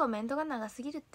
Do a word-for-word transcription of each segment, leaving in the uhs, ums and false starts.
コメントが長すぎるって。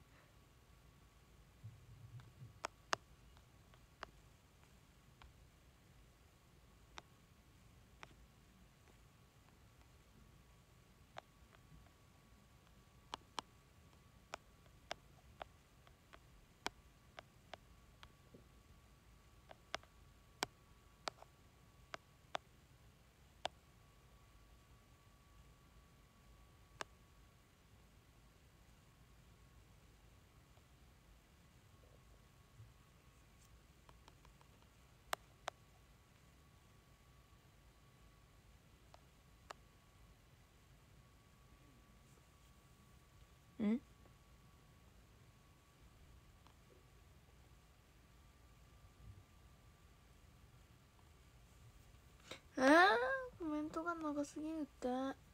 んえー、コメントが長すぎるって。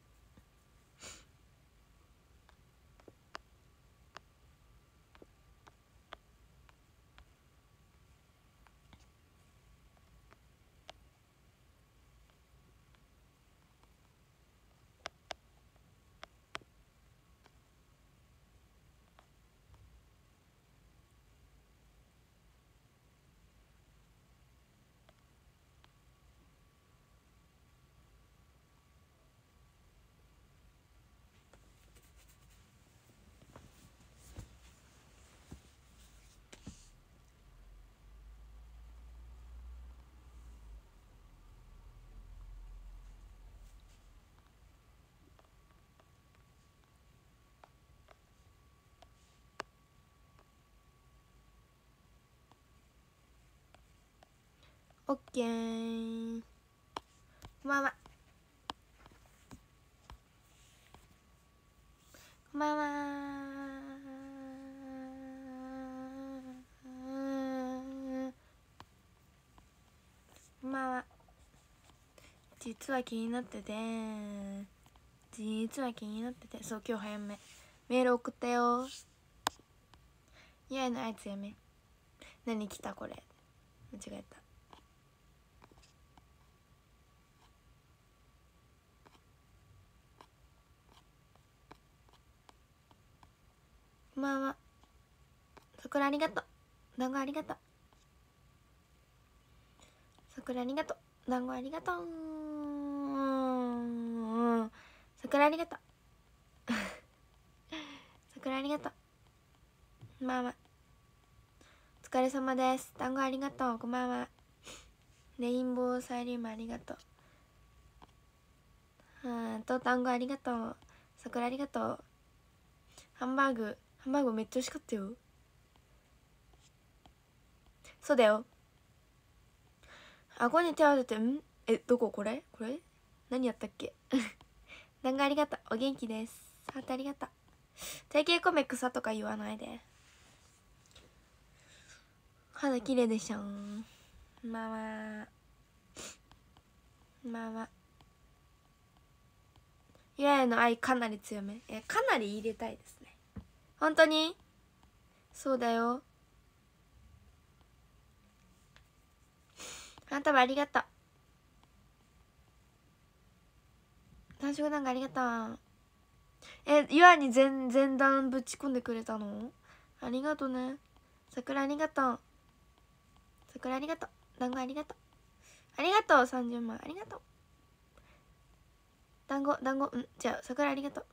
オッケー。こんばんは。こんばんは。こんばんは。実は気になってて実は気になっててそう今日早めメール送ったよ。いやいのあいつやめ。何来たこれ間違えた。こんばんは。桜ありがとう。団子ありがとう。桜ありがとう。団子ありがとう。桜ありがとう。桜ありがとう。こんばんは。お疲れ様です。団子ありがとう。こんばんは。レインボーサイリウムありがとう。うんと団子ありがとう。桜ありがとう。ハンバーグハンバーグめっちゃ美味しかったよ。そうだよ。顎に手を当てて、んえ、どここれこれ何やったっけ団子ありがとう。お元気です。ハートありがとう。定型コメ草とか言わないで。肌綺麗でしょ。まあまあまあまあ。ゆらやの愛かなり強め。え、かなり入れたいですね。本当にそうだよ。あんたもありがとう。短縮団子ありがとう。え、ゆあに全前段ぶち込んでくれたのありがとね。桜ありがとう。桜ありがとう。団子ありがとう。ありがとうさんじゅうまんありがとう。団子団子んじゃあ桜ありがとう。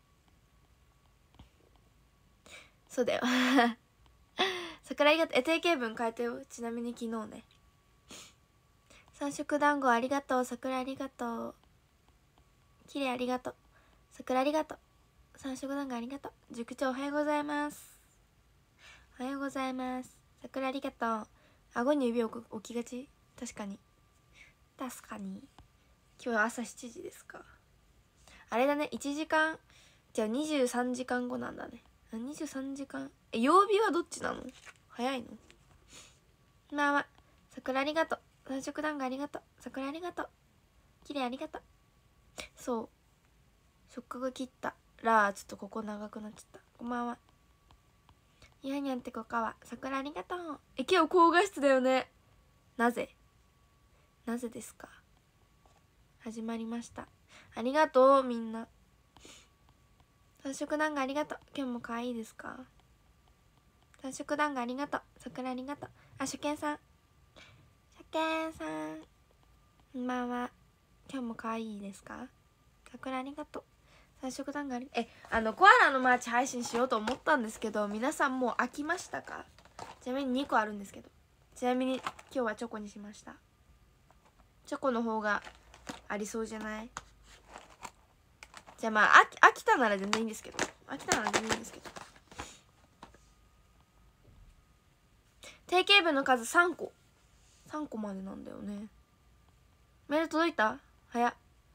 そうだよ桜ありがとう。え定型文変えたよ。ちなみに昨日ね。三色団子ありがとう。桜ありがとう。きれいありがとう。桜ありがとう。三色団子ありがとう。塾長おはようございます。おはようございます。桜ありがとう。顎に指を置きがち。確かに確かに。今日は朝しちじですか。あれだね、いちじかんじゃあにじゅうさんじかんごなんだね。にじゅうさんじかんえ曜日はどっちなの？早いの？まあまあ桜ありがとう。三色団子ありがとう。桜ありがとう。きれいありがとう。そう触覚切ったらちょっとここ長くなっちゃった。こんばんは。にゃんにゃんってこかは桜ありがとう。え今日高画質だよね。なぜなぜですか。始まりました。ありがとうみんな。 三色団子ありがとう。今日も可愛いですか？三色団子ありがとう。桜ありがとう。あ、初見さん、初見さんこんばんは。今日も可愛いですか？桜ありがとう。三色団子ありえあのコアラのマーチ配信しようと思ったんですけど、皆さんもう飽きましたか？ちなみににこあるんですけど、ちなみに今日はチョコにしました。チョコの方がありそうじゃない？じゃあまあ飽き飽きたなら全然いいんですけど、飽きたなら全然いいんですけど。定型文の数さんこ、さんこまでなんだよね。メール届いた？早っ。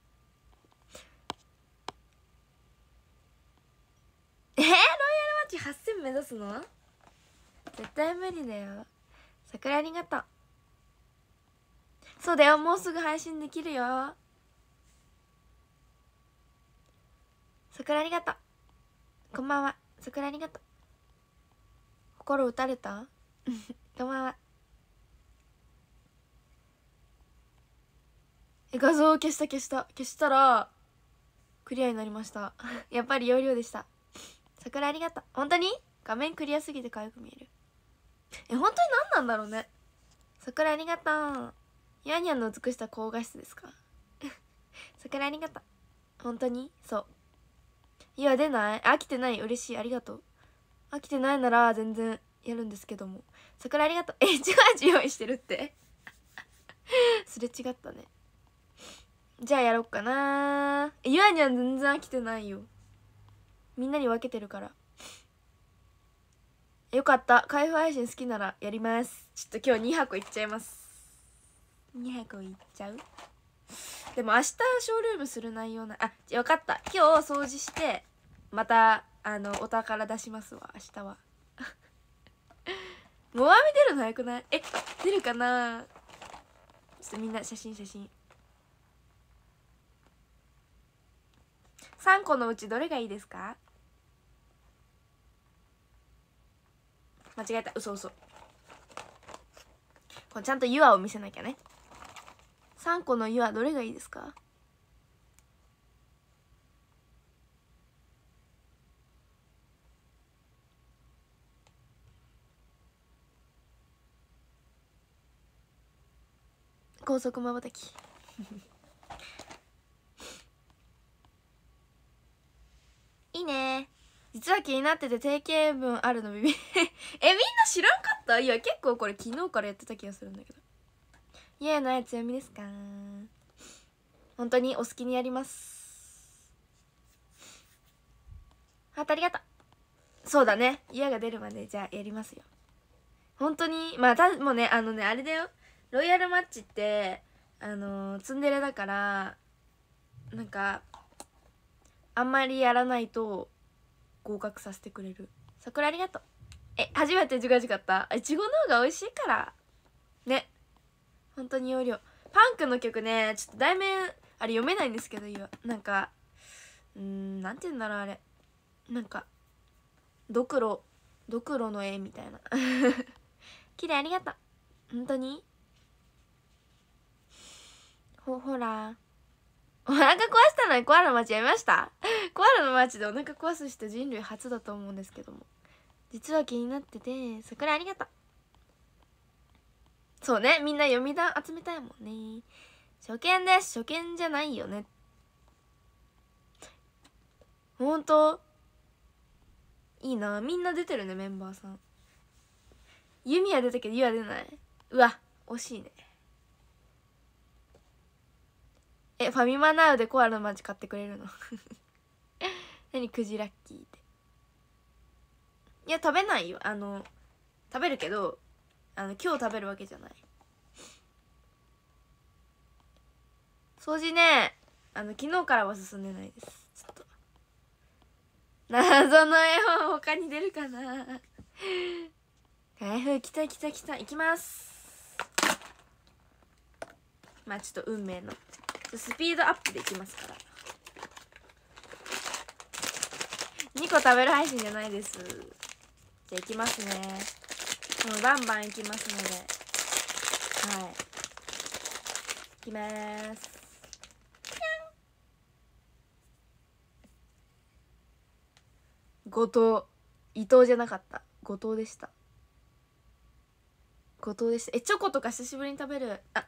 えー、ロイヤルマッチはっせん目指すの？絶対無理だよ。桜ありがとう。そうだよ、もうすぐ配信できるよ。桜ありがとう。こんばんは。桜ありがとう。心打たれた？こんばんは。え、画像を消した消した消したらクリアになりました。やっぱり容量でした。桜ありがとう。本当に画面クリアすぎて可愛く見える。え、本当に何なんだろうね。桜ありがとう。ヤンニャンの美しさ高画質ですか？桜ありがとう。本当にそう。いや出ない？飽きてない？嬉しい、ありがとう。飽きてないなら全然やるんですけども。桜ありがとう。え、じわじ用意してるってすれ違ったね。じゃあやろっかな。え、ゆあにゃん全然飽きてないよ。みんなに分けてるから。よかった。開封配信好きならやります。ちょっと今日に箱いっちゃいます。に箱いっちゃう？でも明日ショールームする内容な、あ、よかった。今日掃除してまたあのお宝出しますわ、明日は。モアミ出るの早くない？え、出るかな。ちょっとみんな写真写真。さんこのうちどれがいいですか？間違えた、嘘嘘。これちゃんとユアを見せなきゃね。さんこのユアどれがいいですか？高速まばたきいいね。実は気になってて定型文あるのビビえ、みんな知らんかった？いや結構これ昨日からやってた気がするんだけど。イエーのやつ読みですか？本当にお好きにやります。ハートありがとう。そうだね、イエーが出るまでじゃあやりますよ。本当にまあたもうね、あのねあれだよ、ロイヤルマッチってあのー、ツンデレだからなんかあんまりやらないと合格させてくれる。桜ありがとう。え、初めてジュガジュガった。いちごの方が美味しいからね。本当に容量。パンクの曲ね、ちょっと題名あれ読めないんですけど、いいわ。なんかうーん、なんて言うんだろうあれ、なんかドクロドクロの絵みたいな綺麗、ありがとう。本当にほほら、お腹壊したのにコアラの街やめました？コアラの街でお腹壊す人人類初だと思うんですけども、実は気になってて。桜ありがとう。そうね、みんな読みだ集めたいもんね。初見です。初見じゃないよね。ほんといいな、みんな出てるね、メンバーさん。ユミは出たけどユは出ない。うわ惜しいね。え、ファミマナウでコアラのマジ買ってくれるの何クジラッキーって。いや食べないよ、あの食べるけどあの今日食べるわけじゃない。掃除ね、あの昨日からは進んでないです。ちょっと謎の絵本他に出るかな。開封、きたきたきた、いきます。まあちょっと運命のスピードアップでいきますから。にこ食べる配信じゃないです。じゃあいきますね。もうバンバンいきますので、はい、いきまーす。 ピャン。 後藤、伊藤じゃなかった、後藤でした。後藤でした。え、チョコとか久しぶりに食べる。あ、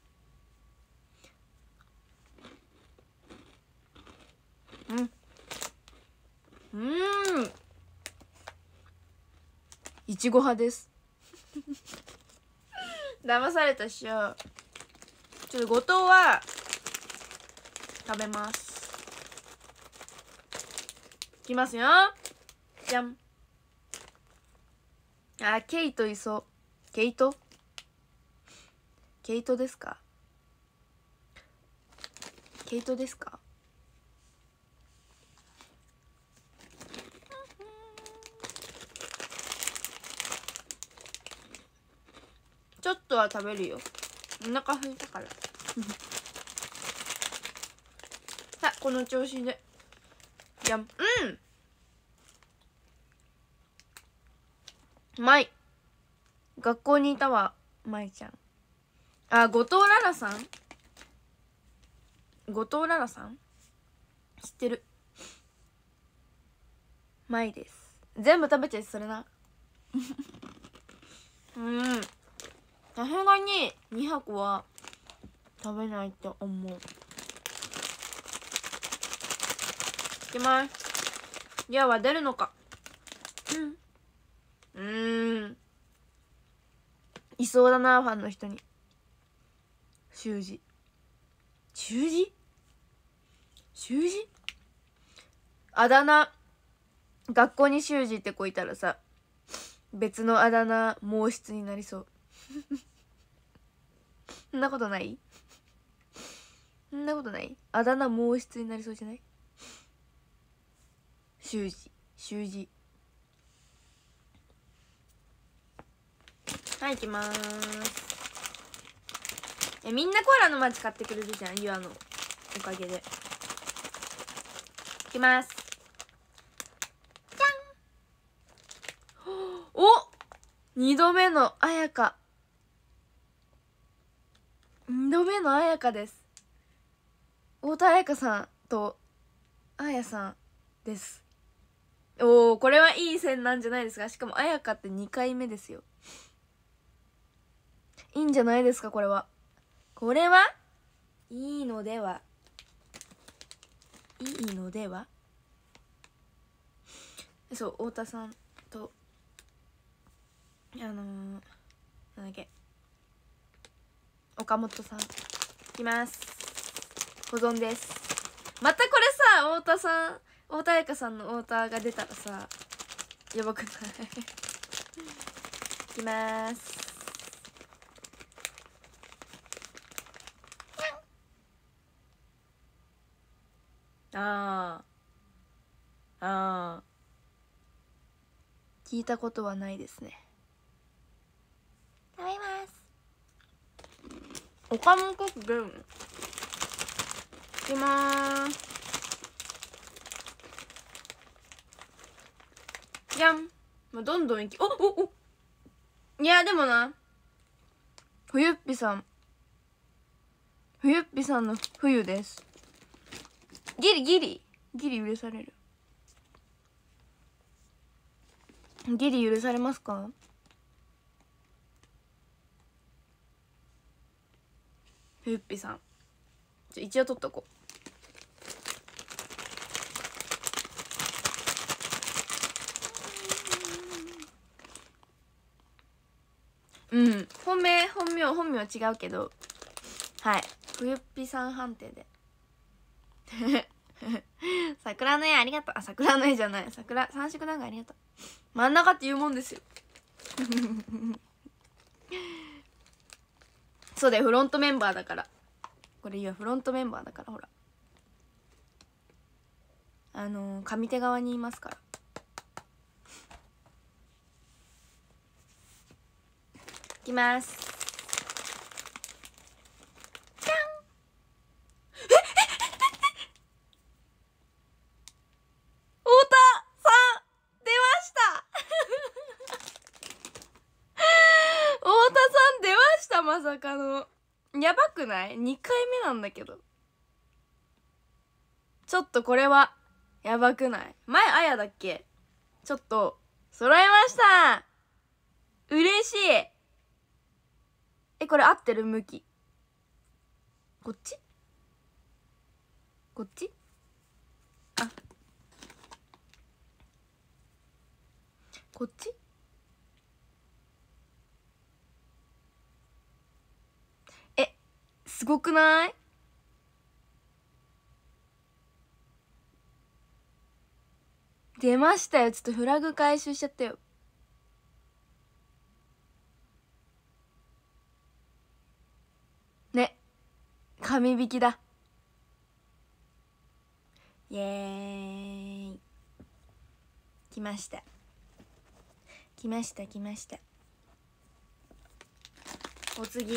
うんうん、いちご派です。騙されたっしょ。ちょっと後藤は食べます。いきますよ。じゃん。あ、ケイトいそう。ケイトケイトですか？ケイトですか？ちょっとは食べるよ。お腹空いたからさあ、この調子で。じゃん。うん、うまい。学校にいたわ、まいちゃん。あ、後藤ララさん、後藤ララさん知ってる。まいです。全部食べちゃいそれなうん、さすがににはこは食べないと思う。いきます。矢は出るのか。うん、うーん、いそうだな、ファンの人に。習字、習字習字あだ名、学校に習字って子いたらさ、別のあだ名毛筆になりそうそんなことない？そんなことない？あだ名毛筆になりそうじゃない？習字、習字。はい、行きまーす。え、みんなコアラのマーチ買ってくれるじゃん、ユアのおかげで。いきます。じゃんお、二度目のあやか、二度目のあやかです。太田あやかさんとあやさんです。おー、これはいい線なんじゃないですか。しかもあやかってにかいめですよ。いいんじゃないですか、これは。これはいいのではいいのでは。そう、太田さんとあのー、なんだっけ、岡本さん。いきます。保存です。またこれさ、太田さん、太田彩香さんの太田が出たらさ、やばくないいきまーす。あーあー、聞いたことはないですね。食べます。岡本くん出るの？いきまーす。じゃん。まあ、どんどんいき、おおお、いやでもな、冬っぴさん、冬っぴさんの冬です。ギリギリギリ許される。ギリ許されますか？冬っぴさん、ちょ一応取っとこう。うん、本命本名本名は違うけど、はい、冬っぴさん判定で桜の絵ありがとう。あ、桜の絵じゃない、桜三色団子ありがとう。真ん中って言うもんですよそうだよ、フロントメンバーだから。これいやフロントメンバーだから、ほら、あのー、上手側にいますから。いきます。じゃん。ええ太田さん出ました太田さん出ました。まさかの。やばくない？ に 回目なんだけど。ちょっとこれはやばくない？前あやだっけ？ ちょっと揃えました。嬉しい。え、これ合ってる？向きこっちこっちあ、こっちえ、すごくない？出ましたよ。ちょっとフラグ回収しちゃったよ。ね、紙引きだ。イエーイ。来ました来ました来ました。お次、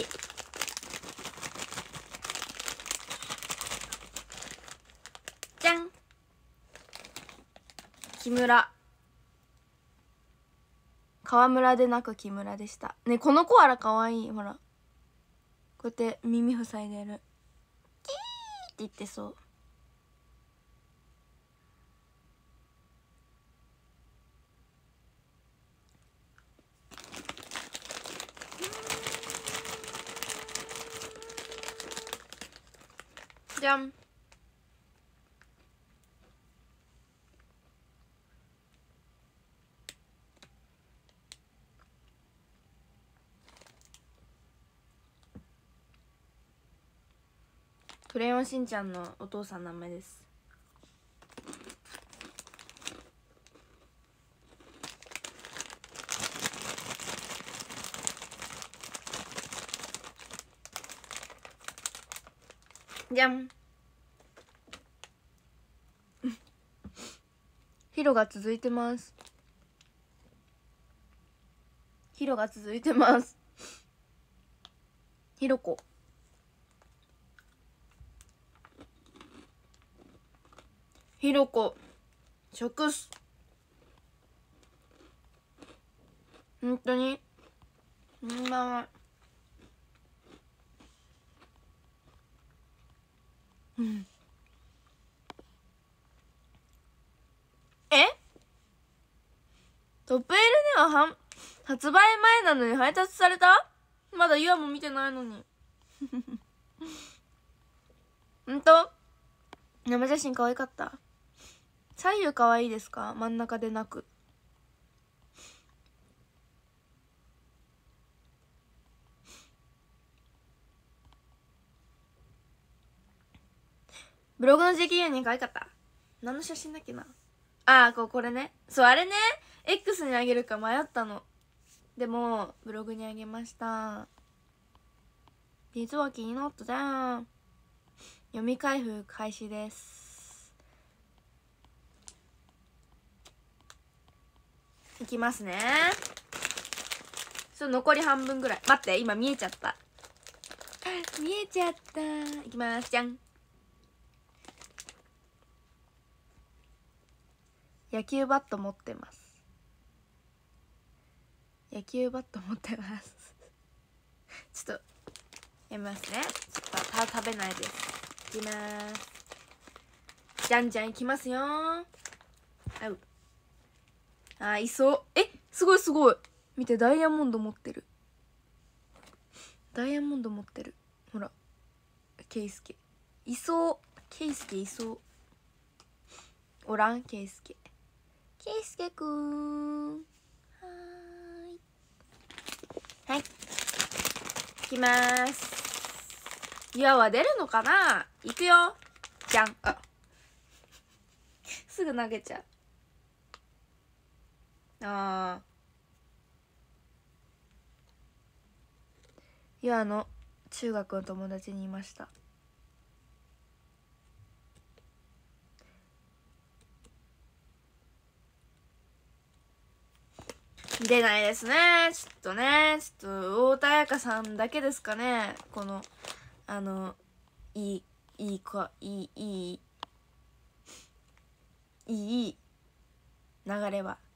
じゃん。木村、川村でなく木村でしたね。このコアラかわいい。ほら、こうやって耳塞いでる。キーって言ってそう。じゃん。クレヨンしんちゃんのお父さんの名前です。じゃん。ヒロが続いてます。ヒロが続いてます。ヒロコ、ヒロコ、食す。本当にこんばんは。うん。え、トップ エル ではは発売前なのに配達された？まだユアも見てないのに。ほんと？生写真可愛かった。左右可愛いですか？真ん中でなく。ブログの ジェーケーユー に可愛かった。何の写真だっけな。ああ、こうこれね。そう、あれね、 X にあげるか迷ったの。でもブログにあげました。実は気になったじゃん。読み開封開始です。いきますね。そう、残り半分ぐらい。待って、今見えちゃった見えちゃった。いきます。じゃん。野球バット持ってます。野球バット持ってますちょっとやめますね。ちょっと食べないです。いきます。じゃんじゃんいきますよ。あう。あ、いそう。え、すごいすごい。見て、ダイヤモンド持ってる。ダイヤモンド持ってる。ほら、ケイスケいそう。ケイスケいそう。おらん？ケイスケケイスケくん。はーい。はい、いきまーす。岩は出るのかな。いくよ。じゃん。あ、すぐ投げちゃう。あー、岩の中学の友達にいました。出ないですね。ちょっとね、ちょっと太田彩香さんだけですかね。このあのいいいい子いいいいいい流れは。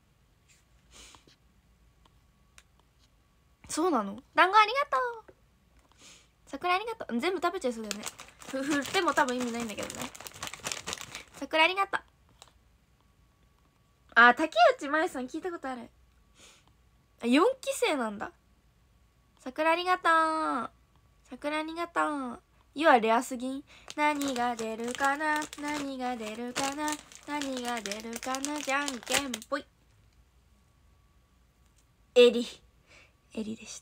そうなの？団子ありがとう。桜ありがとう。全部食べちゃいそうだよね。ふ振っても多分意味ないんだけどね。桜ありがとう。 あ、竹内まゆさん聞いたことある。あ、よんき生なんだ。桜ありがとう。桜ありがとう。ゆはレアすぎん。何が出るかな、何が出るかな、何が出るかな。じゃんけんぽい。エリエリでした。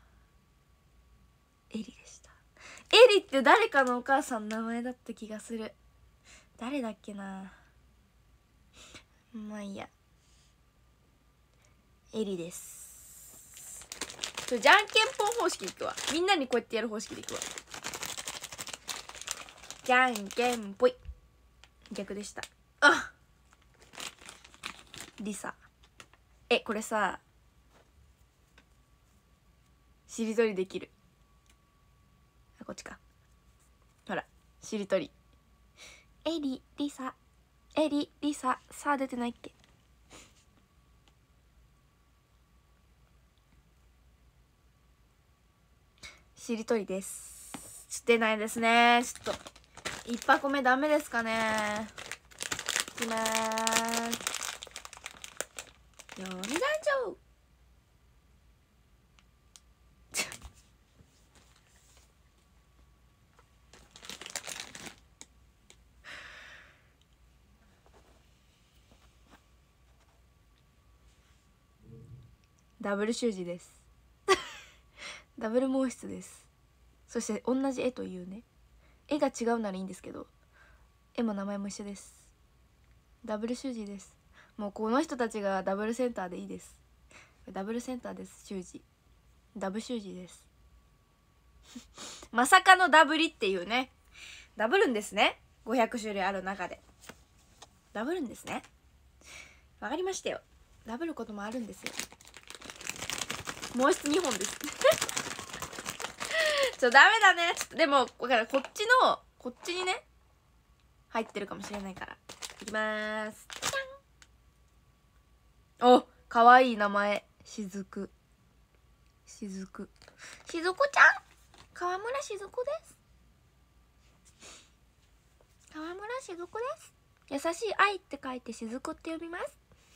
エリでした。エリって誰かのお母さんの名前だった気がする。誰だっけな。まあいいや。エリです。ちょじゃんけんぽん方式でいくわ。みんなにこうやってやる方式でいくわ。じゃんけんぽい。逆でした。あ、リサ。え、これさ、しりとりできる。あ、こっちか。ほら、しりとり。エリ、リサ、エリ、リサ。さあ出てないっけ。しりとりです。ちょっと出ないですね。ちょっと一箱目ダメですかね。いきまーす。読み団長ダブル習字ですダブル毛筆です。そして同じ絵というね、絵が違うならいいんですけど、絵も名前も一緒です。ダブル習字です。もうこの人たちがダブルセンターでいいです。ダブルセンターです。習字ダブ習字ですまさかのダブリっていうね。ダブるんですね。ごひゃくしゅるいある中でダブるんですね。わかりましたよ。ダブることもあるんですよ。毛筆にほんですちょ、ダメだね。ちょっとでもこっちのこっちにね入ってるかもしれないから。いきまーす。お、かわいい名前。しずくしずくしずくちゃん、川村しずくです。川村しずくです。優しい愛って書いてしずくって呼びます。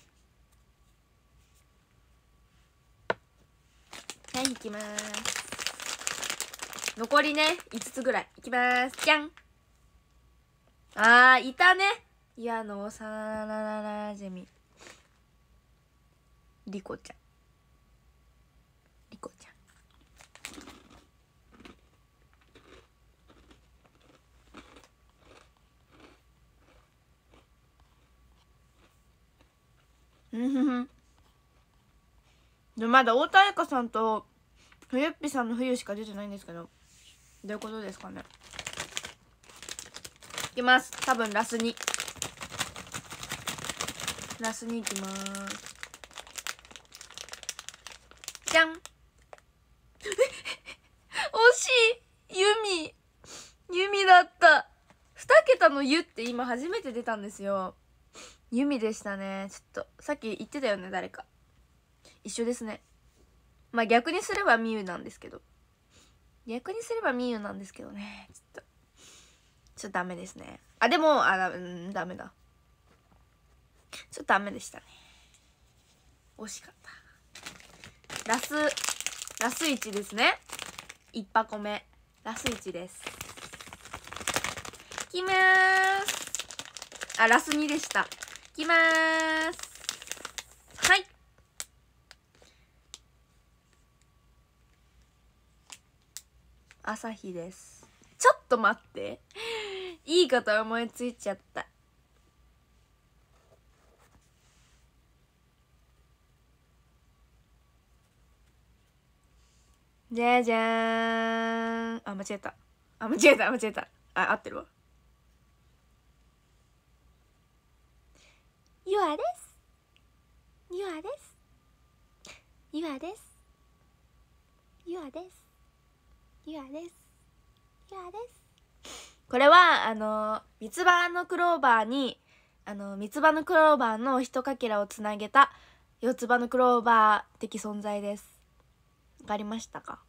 はい、いきまーす。残りねいつつぐらい。いきまーす。じゃん。あー、いたね。矢の幼なじみリコちゃん。リコちゃん。うんふふ。でまだ太田彩香さんと冬っぴさんの冬しか出てないんですけど、どういうことですかね。いきます。多分ラスにラスにいきます。じゃん惜しい。ユミユミだった。にけたのユって今初めて出たんですよ。ユミでしたね。ちょっとさっき言ってたよね、誰か。一緒ですね。まあ逆にすればミユなんですけど逆にすればミユなんですけどね。ちょっとちょっとダメですね。あ、でもあ、うん、ダメだ。ちょっとダメでしたね。惜しかった。ラスラスいちですね。一箱目ラスいちです。いきまーす。あ、ラスにでした。いきまーす。はい。朝日です。ちょっと待って、いいこと思いついちゃった。じゃじゃーん。あ、間違えた。あ、間違えた間違えた。あ、合ってるわ。ゆあです。ゆあです。ゆあです。ゆあです。ゆあです。ゆあです。これはあの三つ葉のクローバーにあの三つ葉のクローバーのひとかけらをつなげた四つ葉のクローバー的存在です。わかりましたか？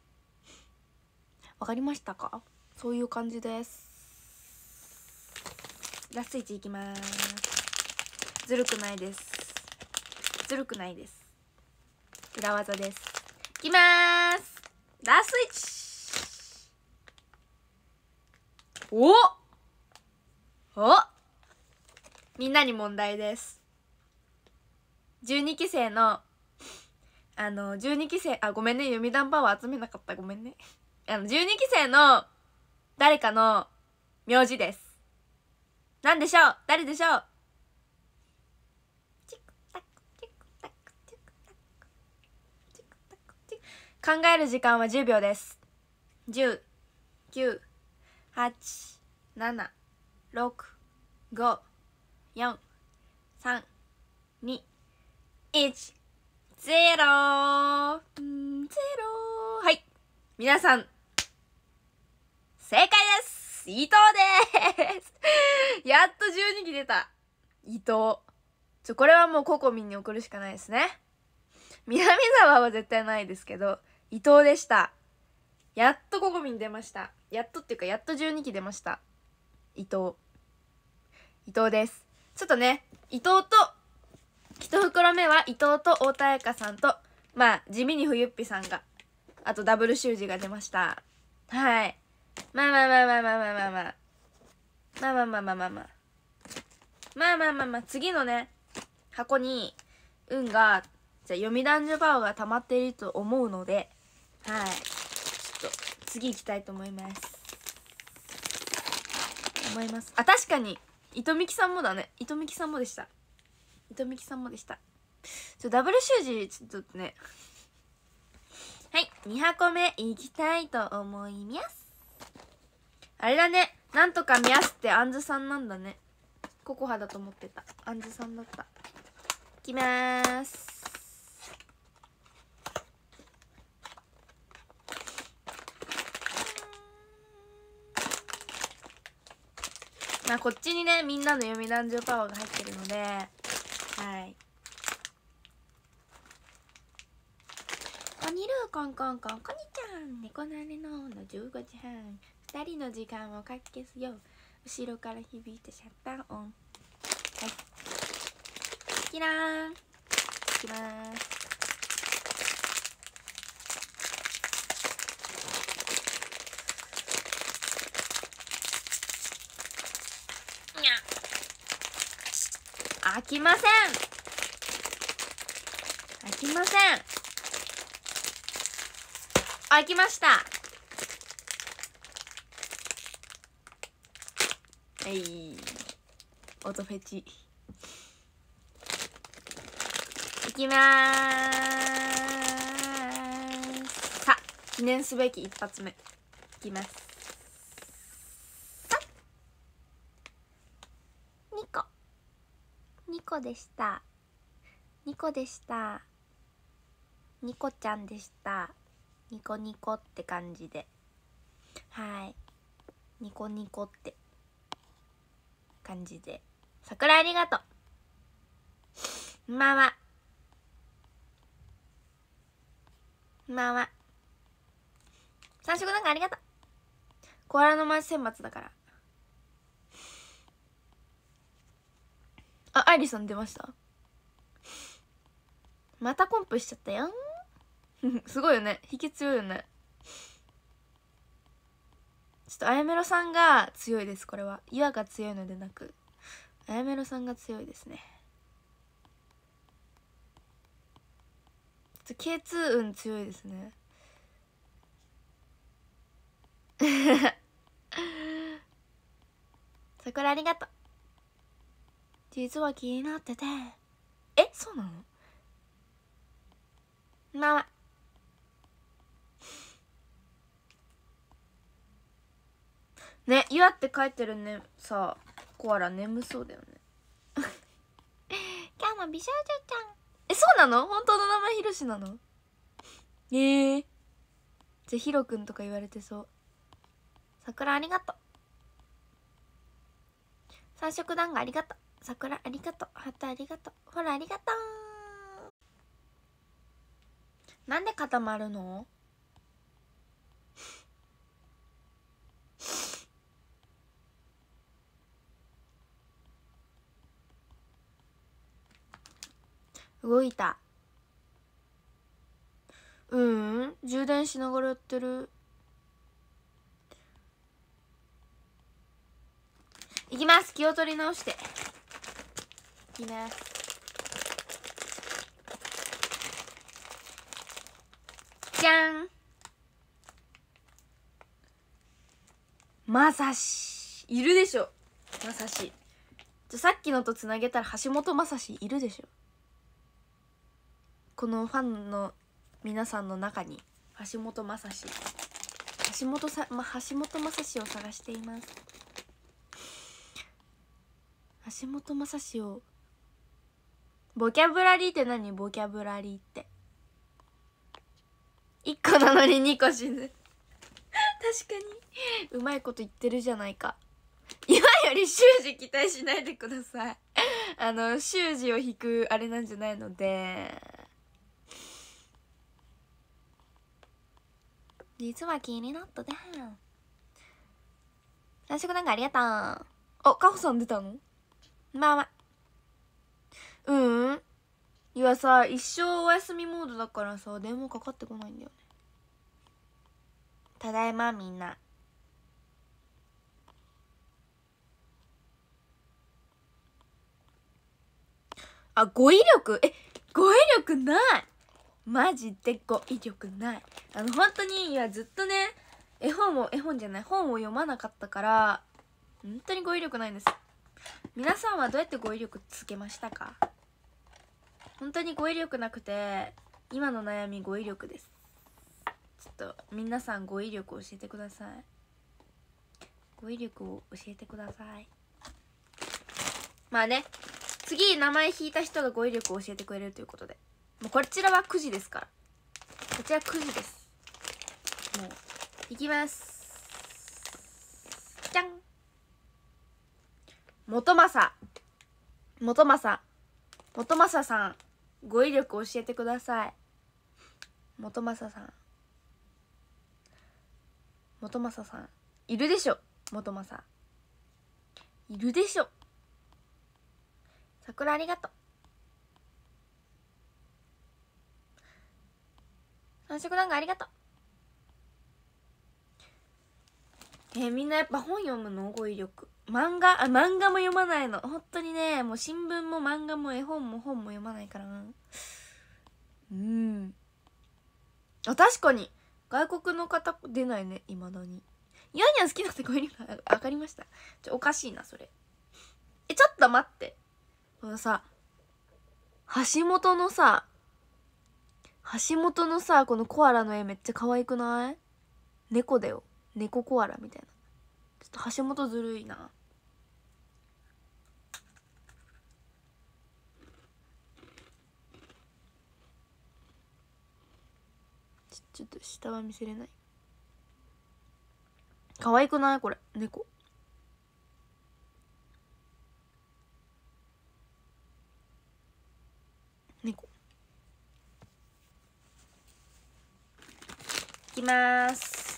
わかりましたか？そういう感じです。ラスいちいきます。 ずるくないです。ずるくないです。裏技です。いきまーす。ラスイッチ。おおみんなに問題です。じゅうにきせいのあのじゅうにきせい、あごめんね、読み団パワー集めなかった、ごめんね。あのじゅうにきせいの誰かの名字です。なんでしょう、誰でしょう。考える時間はじゅうびょうです。じゅう、きゅう、はち、なな、ろく、ご、よん、さん、に、いち、ゼロ。ゼロ。はい。皆さん、正解です。伊藤です。やっとじゅうにき出た。伊藤。ちょ、これはもうココミンに送るしかないですね。南沢は絶対ないですけど、伊藤でした。やっとココミン出ました。やっとっていうか、やっとじゅうにき出ました。伊藤。伊藤です。ちょっとね、伊藤と、一袋目は伊藤と太田彩香さんと、まあ、地味に冬っぴさんが、あとダブル習字が出ました。はい。まあまあまあまあまあまあまあまあ。まあまあまあまあまあまあ。まあまあまあまあ、次のね、箱に、運が、じゃあ読み男女パワーが溜まっていると思うので、はい。ちょっと、次行きたいと思います。思います。あ、確かに、糸美紀さんもだね。糸美紀さんもでした。糸美紀さんもでした。ちょ、ダブル習字、ちょっとね。はい、に箱目いきたいと思います。あれだね、なんとかみやすってあんずさんなんだね。ココハだと思ってた。あんずさんだった。いきまーす。まあこっちにね、みんなの読み男女パワーが入ってるので、はい。こにるーコンコンコン、こにちゃん、猫なれののじゅうごじはん、ふたりの時間をかき消すよ、後ろから響いてシャッターオン。はい、キラーン、いきまーす。開きません。開きません。開きました。はい、音フェチ。いきまーす。さあ、記念すべき一発目いきます。さあ、にこにこでした。にこでした。にこちゃんでした。ニコニコって感じで、はい、ニコニコって感じで。桜ありがとう。まあまあまあまあ。三色なんかありがとう。コアラの町選抜だから。あ、アイリさん出ました。またコンプしちゃったよん。すごいよね、引き強いよね。ちょっとあやめろさんが強いです。これは岩が強いのでなく、あやめろさんが強いですね。ちょっと ケーツー 運強いですね。桜ありがとう。実は気になってて。え、そうなの？まあね、岩って書いてるね。さあ、コアラ眠そうだよね。今日も美少女ちゃん。え、そうなの？本当の名前ひろしなの？えー、じゃあひろくんとか言われてそう。桜ありがとう。三色団子ありがとう。桜ありがとう。ハートありがとう。ほらありがとう。なんで固まるの？ 動いた。うーん、充電しながらやってる。いきます。気を取り直していきます。じゃん。まさしいるでしょ。まさしじゃ、さっきのとつなげたら橋本まさしいるでしょ。このファンの皆さんの中に橋本まさし橋本さ、ま、橋本まさしを探しています。橋本まさしを。ボキャブラリーって何？ボキャブラリーっていっこなのににこ死ぬ確かにうまいこと言ってるじゃないか。今より習字期待しないでくださいあの習字を引くあれなんじゃないので。実は気になったで。男色なんかありがとう。あ、カホさん出たの？まあまあ。うん。いやさ、一生お休みモードだからさ、電話かかってこないんだよね。ただいまみんな。あ、語彙力、え、語彙力ない。マジで語彙力ない。あの本当に、いやずっとね、絵本を絵本じゃない本を読まなかったから、本当に語彙力ないんです。皆さんはどうやって語彙力つけましたか？本当に語彙力なくて、今の悩み語彙力です。ちょっと皆さん語彙力を教えてください。語彙力を教えてください。まあね、次名前引いた人が語彙力を教えてくれるということで、もうこちらはくじですから。こちらくじです。もういきます。じゃん。元正元正元正さん、語彙力教えてください。元正さん元正さんいるでしょ。元正いるでしょ。桜ありがとう。三色団子ありがとう。えー、みんなやっぱ本読むの？語彙力。漫画、あ、漫画も読まないの。本当にね、もう新聞も漫画も絵本も本も読まないからな。うん。あ、確かに外国の方出ないね、いまだに。ニャンニャン好きなって語彙力上がりました。ちょ、おかしいなそれ。え、ちょっと待って。このさ、橋本のさ橋本のさこのコアラの絵めっちゃ可愛くない？猫だよ、猫コアラみたいな。ちょっと橋本ずるいな。ち, ちょっと下は見せれない。可愛くない？これ猫。猫いきまーす。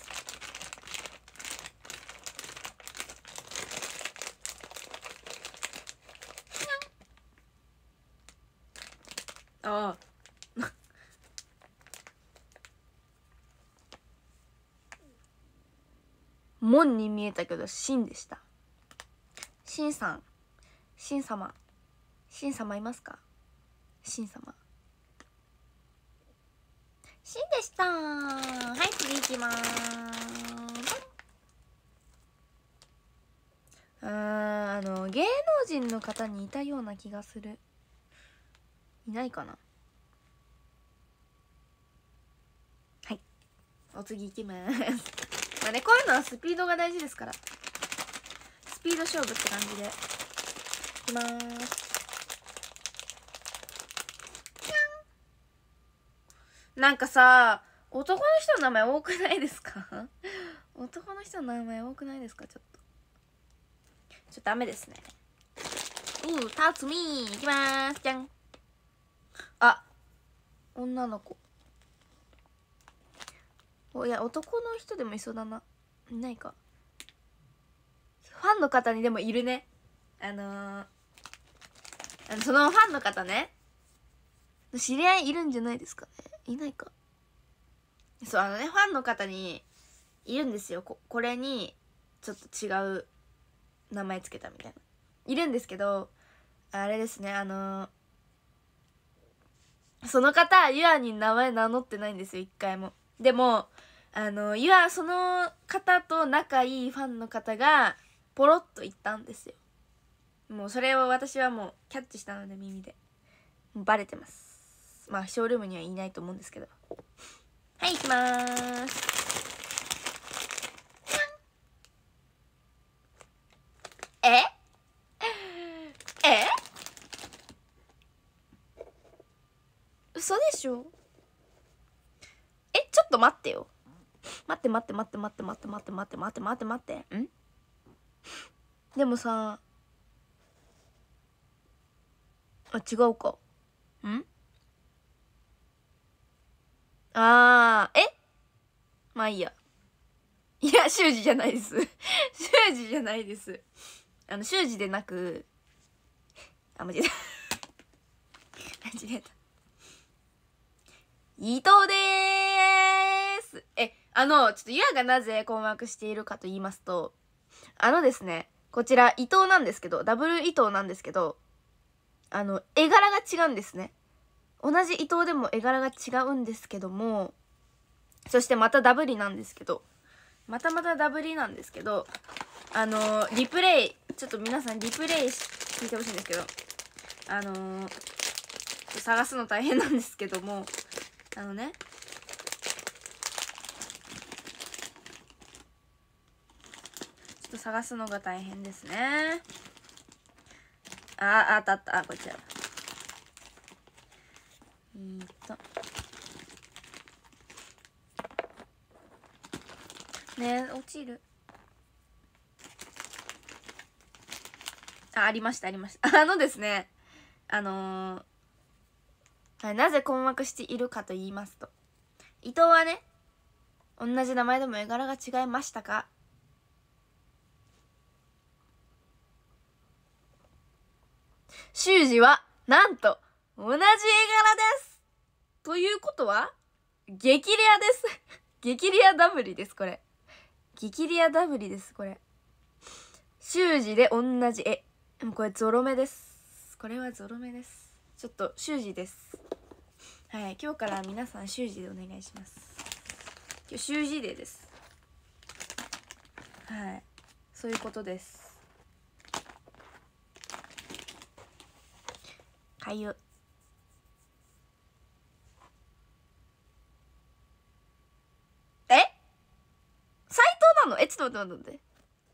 ああ門に見えたけどシンでした。シンさん、シン様、シン様いますか？シン様、シンでした。はい、次いきまーす。あー、あの芸能人の方にいたような気がする。いないかな。はい、お次いきます。まあね、こういうのはスピードが大事ですから、スピード勝負って感じでいきまーす。なんかさ、男の人の名前多くないですか？男の人の名前多くないですか？ちょっとちょっとダメですね。うー、タツミーいきまーす。じゃん。あ、女の子。お、いや男の人でもいそうだな。いないか。ファンの方にでもいるね。あのー、あのそのファンの方ね、 知り合いいるんじゃないですかね。いないか。そう、あのね、ファンの方にいるんですよ。ここれにちょっと違う名前つけたみたいな、いるんですけど、あれですね、あのー、その方ユアに名前名乗ってないんですよ、一回も。でもあのユア、その方と仲いいファンの方がポロッと言ったんですよ。もうそれを私はもうキャッチしたので、耳でもうバレてます。まあショールームにはいないと思うんですけど。はい、行きまーす。ええ嘘でしょ。え、ちょっと待ってよ。待って待って待って待って待って待って待って待って待って待ってんでもさ、あ、違うか。んあー、えまあいいや。いや、修二じゃないです。修二じゃないです。あの、修二でなく、あ、間違えた。間違えた。伊藤でーす。え、あの、ちょっとユアがなぜ困惑しているかと言いますと、あのですね、こちら伊藤なんですけど、ダブル伊藤なんですけど、あの、絵柄が違うんですね。同じ伊藤でも絵柄が違うんですけども、そしてまたダブリなんですけど、またまたダブリなんですけど、あのー、リプレイ、ちょっと皆さんリプレイ聞いてほしいんですけど、あのー、探すの大変なんですけども、あのね、ちょっと探すのが大変ですね。あ、あったあった、あ、こっちだ。えーっとねえ、落ちる。あ、ありましたありました。あのですね、あのー、なぜ困惑しているかと言いますと、伊藤はね、同じ名前でも絵柄が違いましたか？修二はなんと同じ絵柄です。ということは激レアです激レアダブリです。これ激レアダブリです。これ修二で同じ絵。これゾロ目です。これはゾロ目です。ちょっと修二です。はい、今日から皆さん修二でお願いします。今日修二デーです。はい、そういうことです。かゆ。え、斎藤なの？え、ちょっと待って待って待って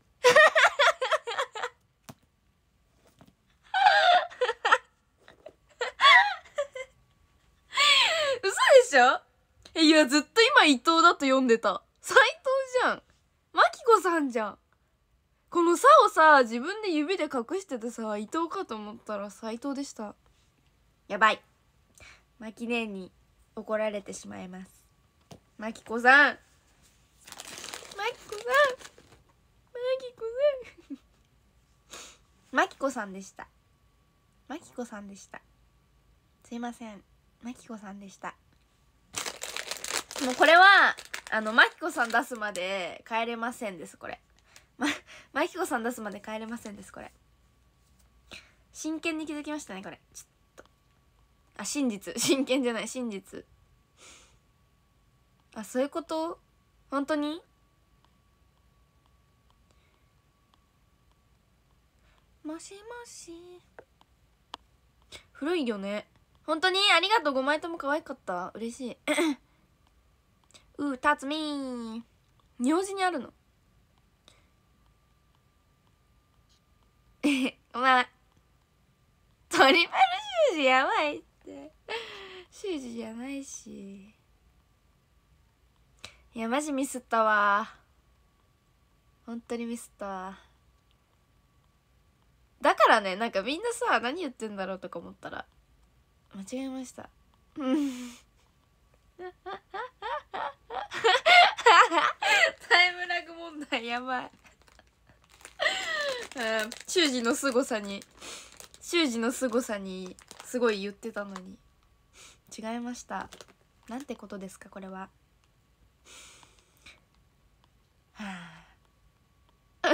嘘でしょ。え、いや、ずっと今伊藤だと読んでた。斎藤じゃん。マキコさんじゃん。この「さ」をさ、自分で指で隠しててさ、伊藤かと思ったら斎藤でした。やばい。マキ姉に怒られてしまいます。マキコさん、マキコさん、マキコさんマキコさんでした。マキコさんでした。すいません、マキコさんでした。もうこれはあのマキコさん出すまで帰れませんです。これまマキコさん出すまで帰れませんです。これ真剣に気づきましたね。これちょっと、あ、真実、真剣じゃない、真実。あ、そういうこと？本当に？もしもし。古いよね。本当にありがとう。ごまいとも可愛かった。嬉しい。う、たつみー。名字にあるの？え、お前トリパル習字やばいって。習字じゃないし。いやマジミスったわ。本当にミスったわ。だからね、なんかみんなさ、何言ってんだろうとか思ったら間違えました。タイムラグ問題やばい。習字の凄さに習字の凄さにすごい言ってたのに。 違いました。なんてことですかこれは。はあ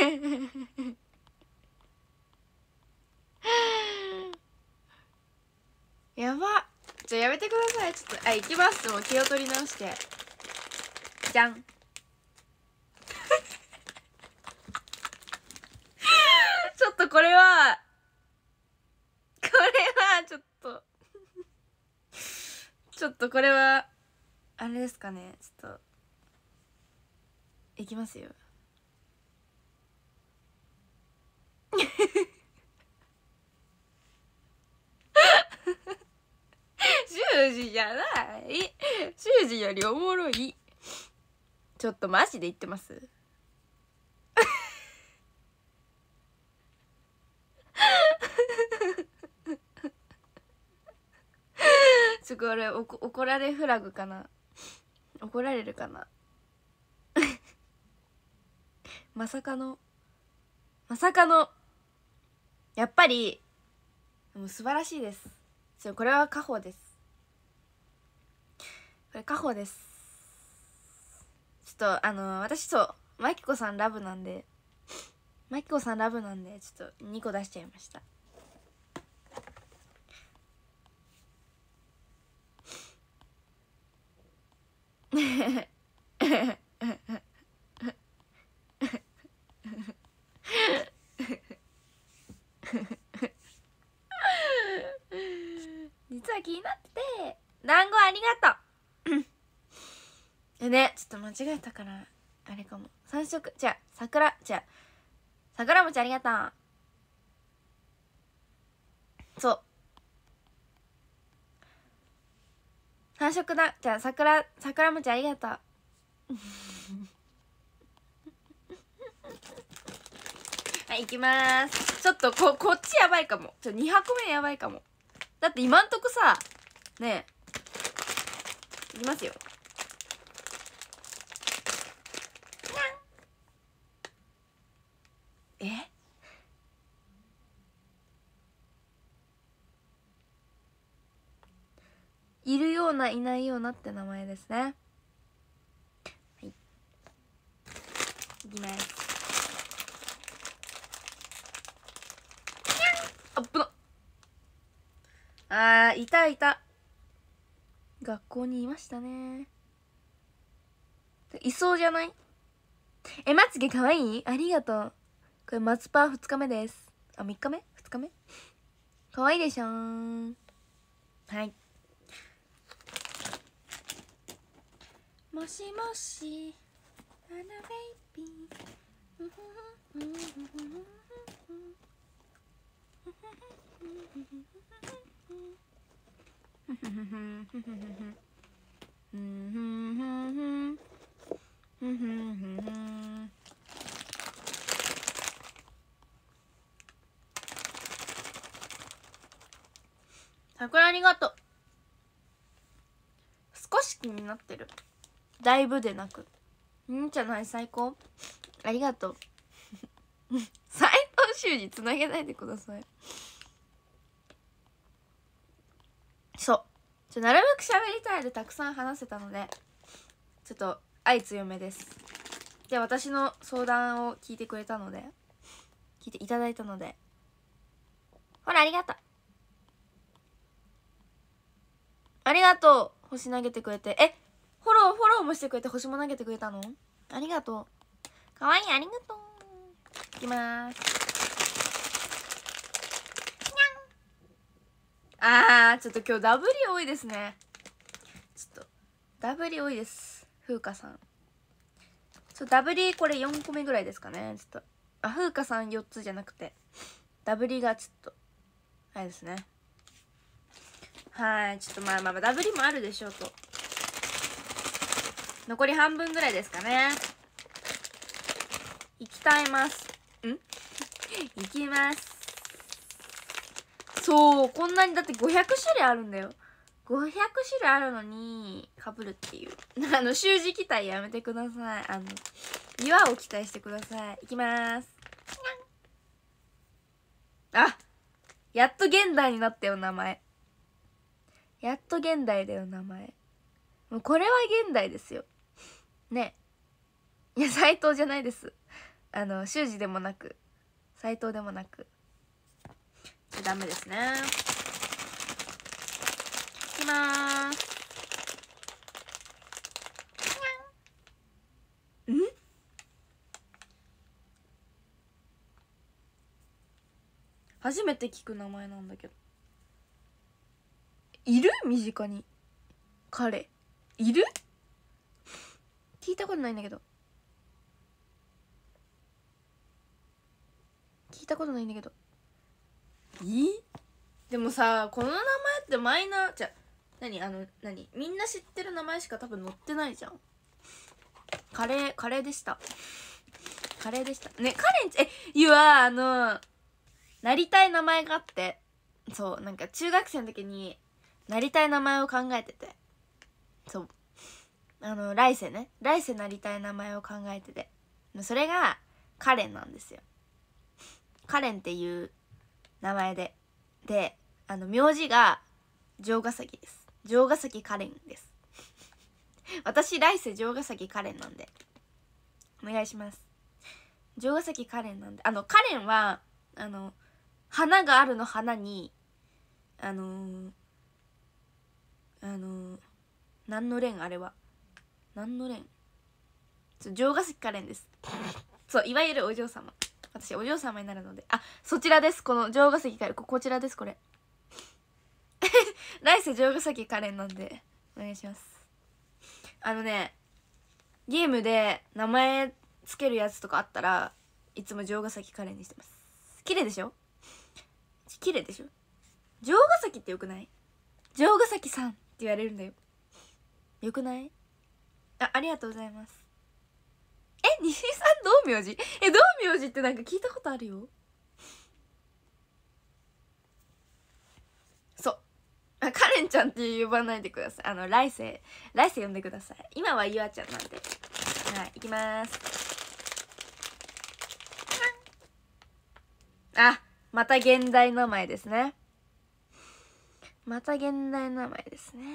やば。じゃあやめてください。ちょっとあ行きます。もう気を取り直して。じゃんちょっとこれはこれはちょっとちょっとこれはあれですかね。ちょっといきますよ修二じゃない。修二よりおもろい。ちょっとマジで言ってますちょこれおこ怒られフラグかな。怒られるかなまさかのまさかのやっぱりもう素晴らしいです。ちょこれは家宝です。これ家宝です。ちょっとあの私そうマキコさんラブなんでマキコさんラブなんでちょっとにこ出しちゃいました実は気になってて団子ありがとうえねちょっと間違えたからあれかも。三色じゃあ桜じゃあ桜餅ありがとう。そう三色だ。じゃあ桜桜餅ありがとうはい行きまーす。ちょっとここっちやばいかも。ちょに箱目やばいかも。だって今んとこさねえいきますよ。えいるようないないようなって名前ですね。はいいきます。あっぶなあーいたいた。学校にいましたね。いそうじゃない？えまつげかわいい？ありがとう。これ松パーふつかめです。あみっかめ ?ふつ 日目かわいいでしょー。はいもしもしアナベイビー桜ありがとう。少し気になってる。だいぶでなくいいんじゃない？最高ありがとう斉藤修二つなげないでください。そうちょなるべく喋りたいでたくさん話せたのでちょっと愛強めです。で私の相談を聞いてくれたので聞いていただいたのでほらありがとうありがとう。星投げてくれてえフォローフォローもしてくれて星も投げてくれたのありがとう。かわいいありがとう。いきまーす。あーちょっと今日ダブリ多いですね。ちょっとダブリ多いです。風花さんちょダブリこれよんこめぐらいですかね。ちょっとあ風花さんよっつじゃなくてダブリがちょっとあれですね。はいちょっとまあまあまあダブリもあるでしょうと。残り半分ぐらいですかね。いきたいますんいきます。そうこんなにだってごひゃくしゅるいあるんだよ。ごひゃくしゅるいあるのにかぶるっていうあの習字期待やめてください。あの岩を期待してください。いきまーす。あやっと現代になったよ名前。 やっと現代だよ名前。もうこれは現代ですよね。いや斎藤じゃないです。あの修二でもなく斎藤でもなくダメですね。いきまーす。ん初めて聞く名前なんだけど。いる身近に彼いる？聞いたことないんだけど聞いたことないんだけどいい？でもさこの名前ってマイナーじゃ何あの何みんな知ってる名前しか多分載ってないじゃん。カレーカレーでしたカレーでしたね。カレンえゆはあのなりたい名前があって、そうなんか中学生の時になりたい名前を考えてて、そうあの来世ね来世なりたい名前を考えてて、それがカレンなんですよ。カレンっていう名前でであの名字が城ヶ崎です。城ヶ崎カレンです私来世城ヶ崎カレンなんでお願いします。城ヶ崎カレンなんで、あのカレンはあの花があるの花にあのー、あのー、何の連あれは何の連城ヶ崎カレンですそういわゆるお嬢様。私お嬢様になるので、あそちらです。この城ヶ崎カレン こ, こちらです。これ来世城ヶ崎カレンなんでお願いします。あのねゲームで名前つけるやつとかあったらいつも城ヶ崎カレンにしてます。綺麗でしょ綺麗でしょ城ヶ崎ってよくない？城ヶ崎さんって言われるんだよ。よくない？あ、ありがとうございます。え、西井さんどう名字？え、どう名字ってなんか聞いたことあるよ。そうあ、カレンちゃんって呼ばないでください。あの来世来世呼んでください。今はゆあちゃんなんで。はい、いきまーす。あ、また現代名前ですね。また現代名前ですね。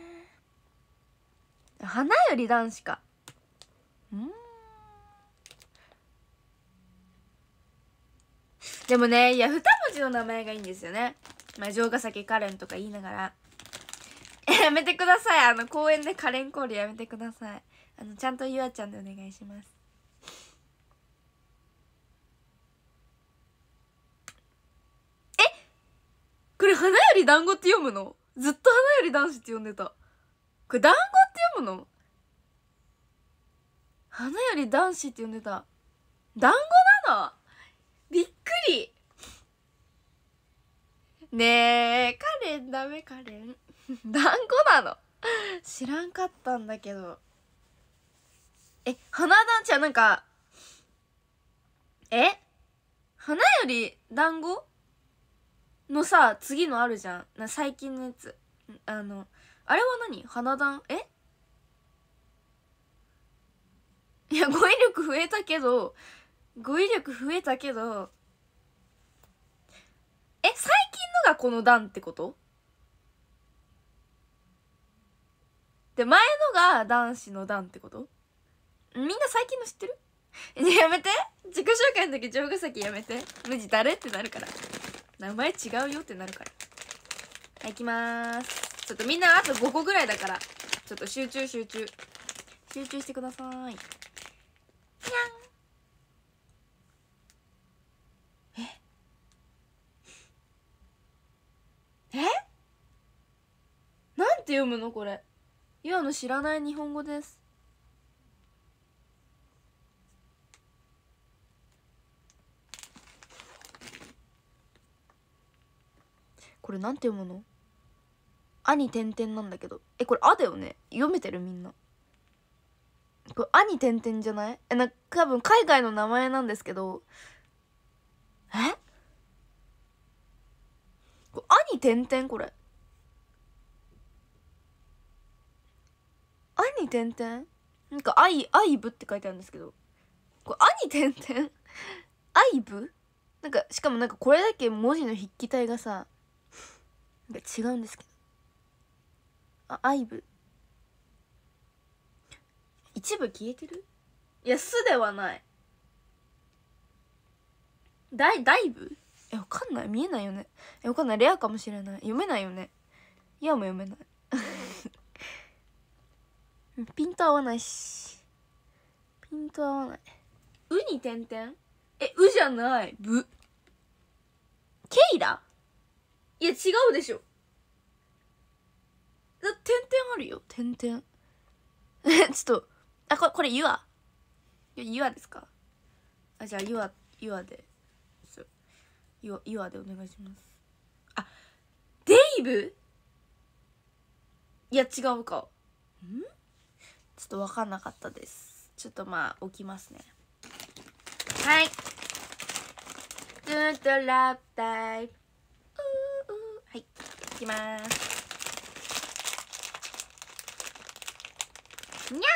花より男子か。んでもね、いや二文字の名前がいいんですよね。まあ城ヶ崎カレンとか言いながらやめてください。あの公園でカレンコールやめてください。あのちゃんとゆあちゃんでお願いします。え、これ花より団子って読むの？ずっと花より男子って呼んでた。これ団子って読むの？花より男子って呼んでた。団子なの？びっくり。ねえカレンダメ。カレン団子なの？知らんかったんだけど。え、花団ちゃんなんかえ花より団子のさ次のあるじゃんな、最近のやつ。あのあれは何？花壇えいや語彙力増えたけど語彙力増えたけどえ最近のがこの段ってこと？で前のが男子の段ってこと？みんな最近の知ってる？やめて自己紹介の時城ヶ崎やめて。マジ誰ってなるから、名前違うよってなるから。はい、行きまーす。ちょっとみんなあとごこぐらいだからちょっと集中集中集中してください。にゃんええなんて読むのこれ？ゆあの知らない日本語です。これなんて読むの？あに点々なんだけど。えこれあだよね？読めてるみんな？これあに点々じゃない？えな多分海外の名前なんですけど。えこれあに点々これあに点々なんかアイアイブって書いてあるんですけど、これあに点々アイブなんかしかもなんかこれだけ文字の筆記体がさなんか違うんですけど。 あ、アイブ一部消えてる？いや、すではない。だい、だいぶえ、わかんない。見えないよね。え、わかんない。レアかもしれない。読めないよね。いや、も読めない。ピント合わないし。ピント合わない。うに点々え、うじゃない。ぶ。ケイラいや、違うでしょ。だ、点々あるよ。点々。ちょっと、あ、これ、これ、ユア。ユアですか？あ、じゃあ、ユア、ユアで。ユア、ユアでお願いします。あ、デイブいや、違うか。んちょっと分かんなかったです。ちょっとまあ、置きますね。はい。トゥートラッタイ。うーうーはい。いきまーす。にゃん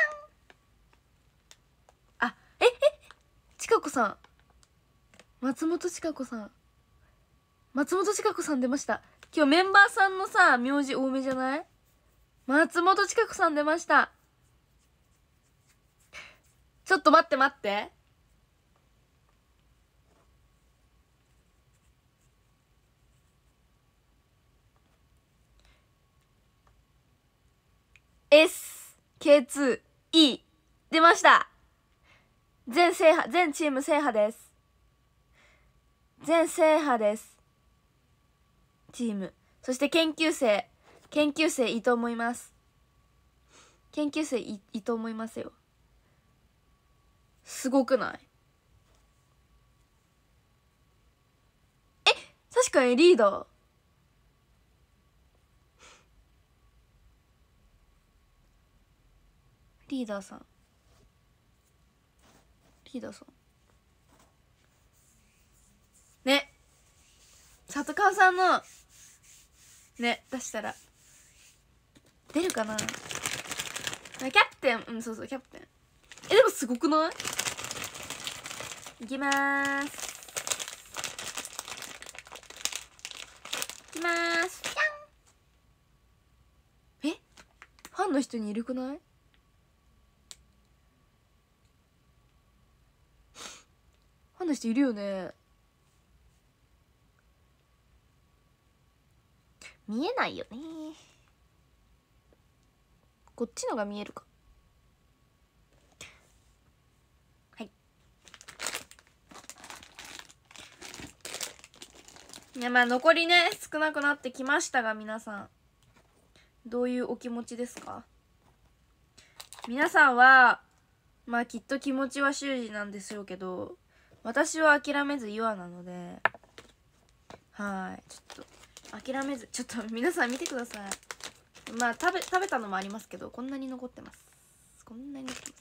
あ、え、え、ちかこさん。松本ちかこさん。松本ちかこさん出ました。今日メンバーさんのさ、名字多めじゃない？松本ちかこさん出ました。ちょっと待って待って。S、ケーツー、E 出ました。全制覇、全チーム制覇です。全制覇です。チーム。そして研究生、研究生いいと思います。研究生いいと思いますよ。すごくない？え、確かにリーダー。リーダーさん。リーダーさん。ね。里川さんの、ね、出したら。出るかな？キャプテン、うん、そうそう、キャプテン。え、でもすごくない？いきまーす。いきまーす。じゃん。え、ファンの人にいるくない？ファンの人いるよね。見えないよね。こっちのが見えるか。はい。いや、まあ残りね、少なくなってきましたが、皆さんどういうお気持ちですか？皆さんはまあきっと気持ちは修二なんでしょうけど、私は諦めずユアなので、はいちょっと諦めず、ちょっと皆さん見てください。まあ食べ食べたのもありますけど、こんなに残ってます。こんなに残ってます。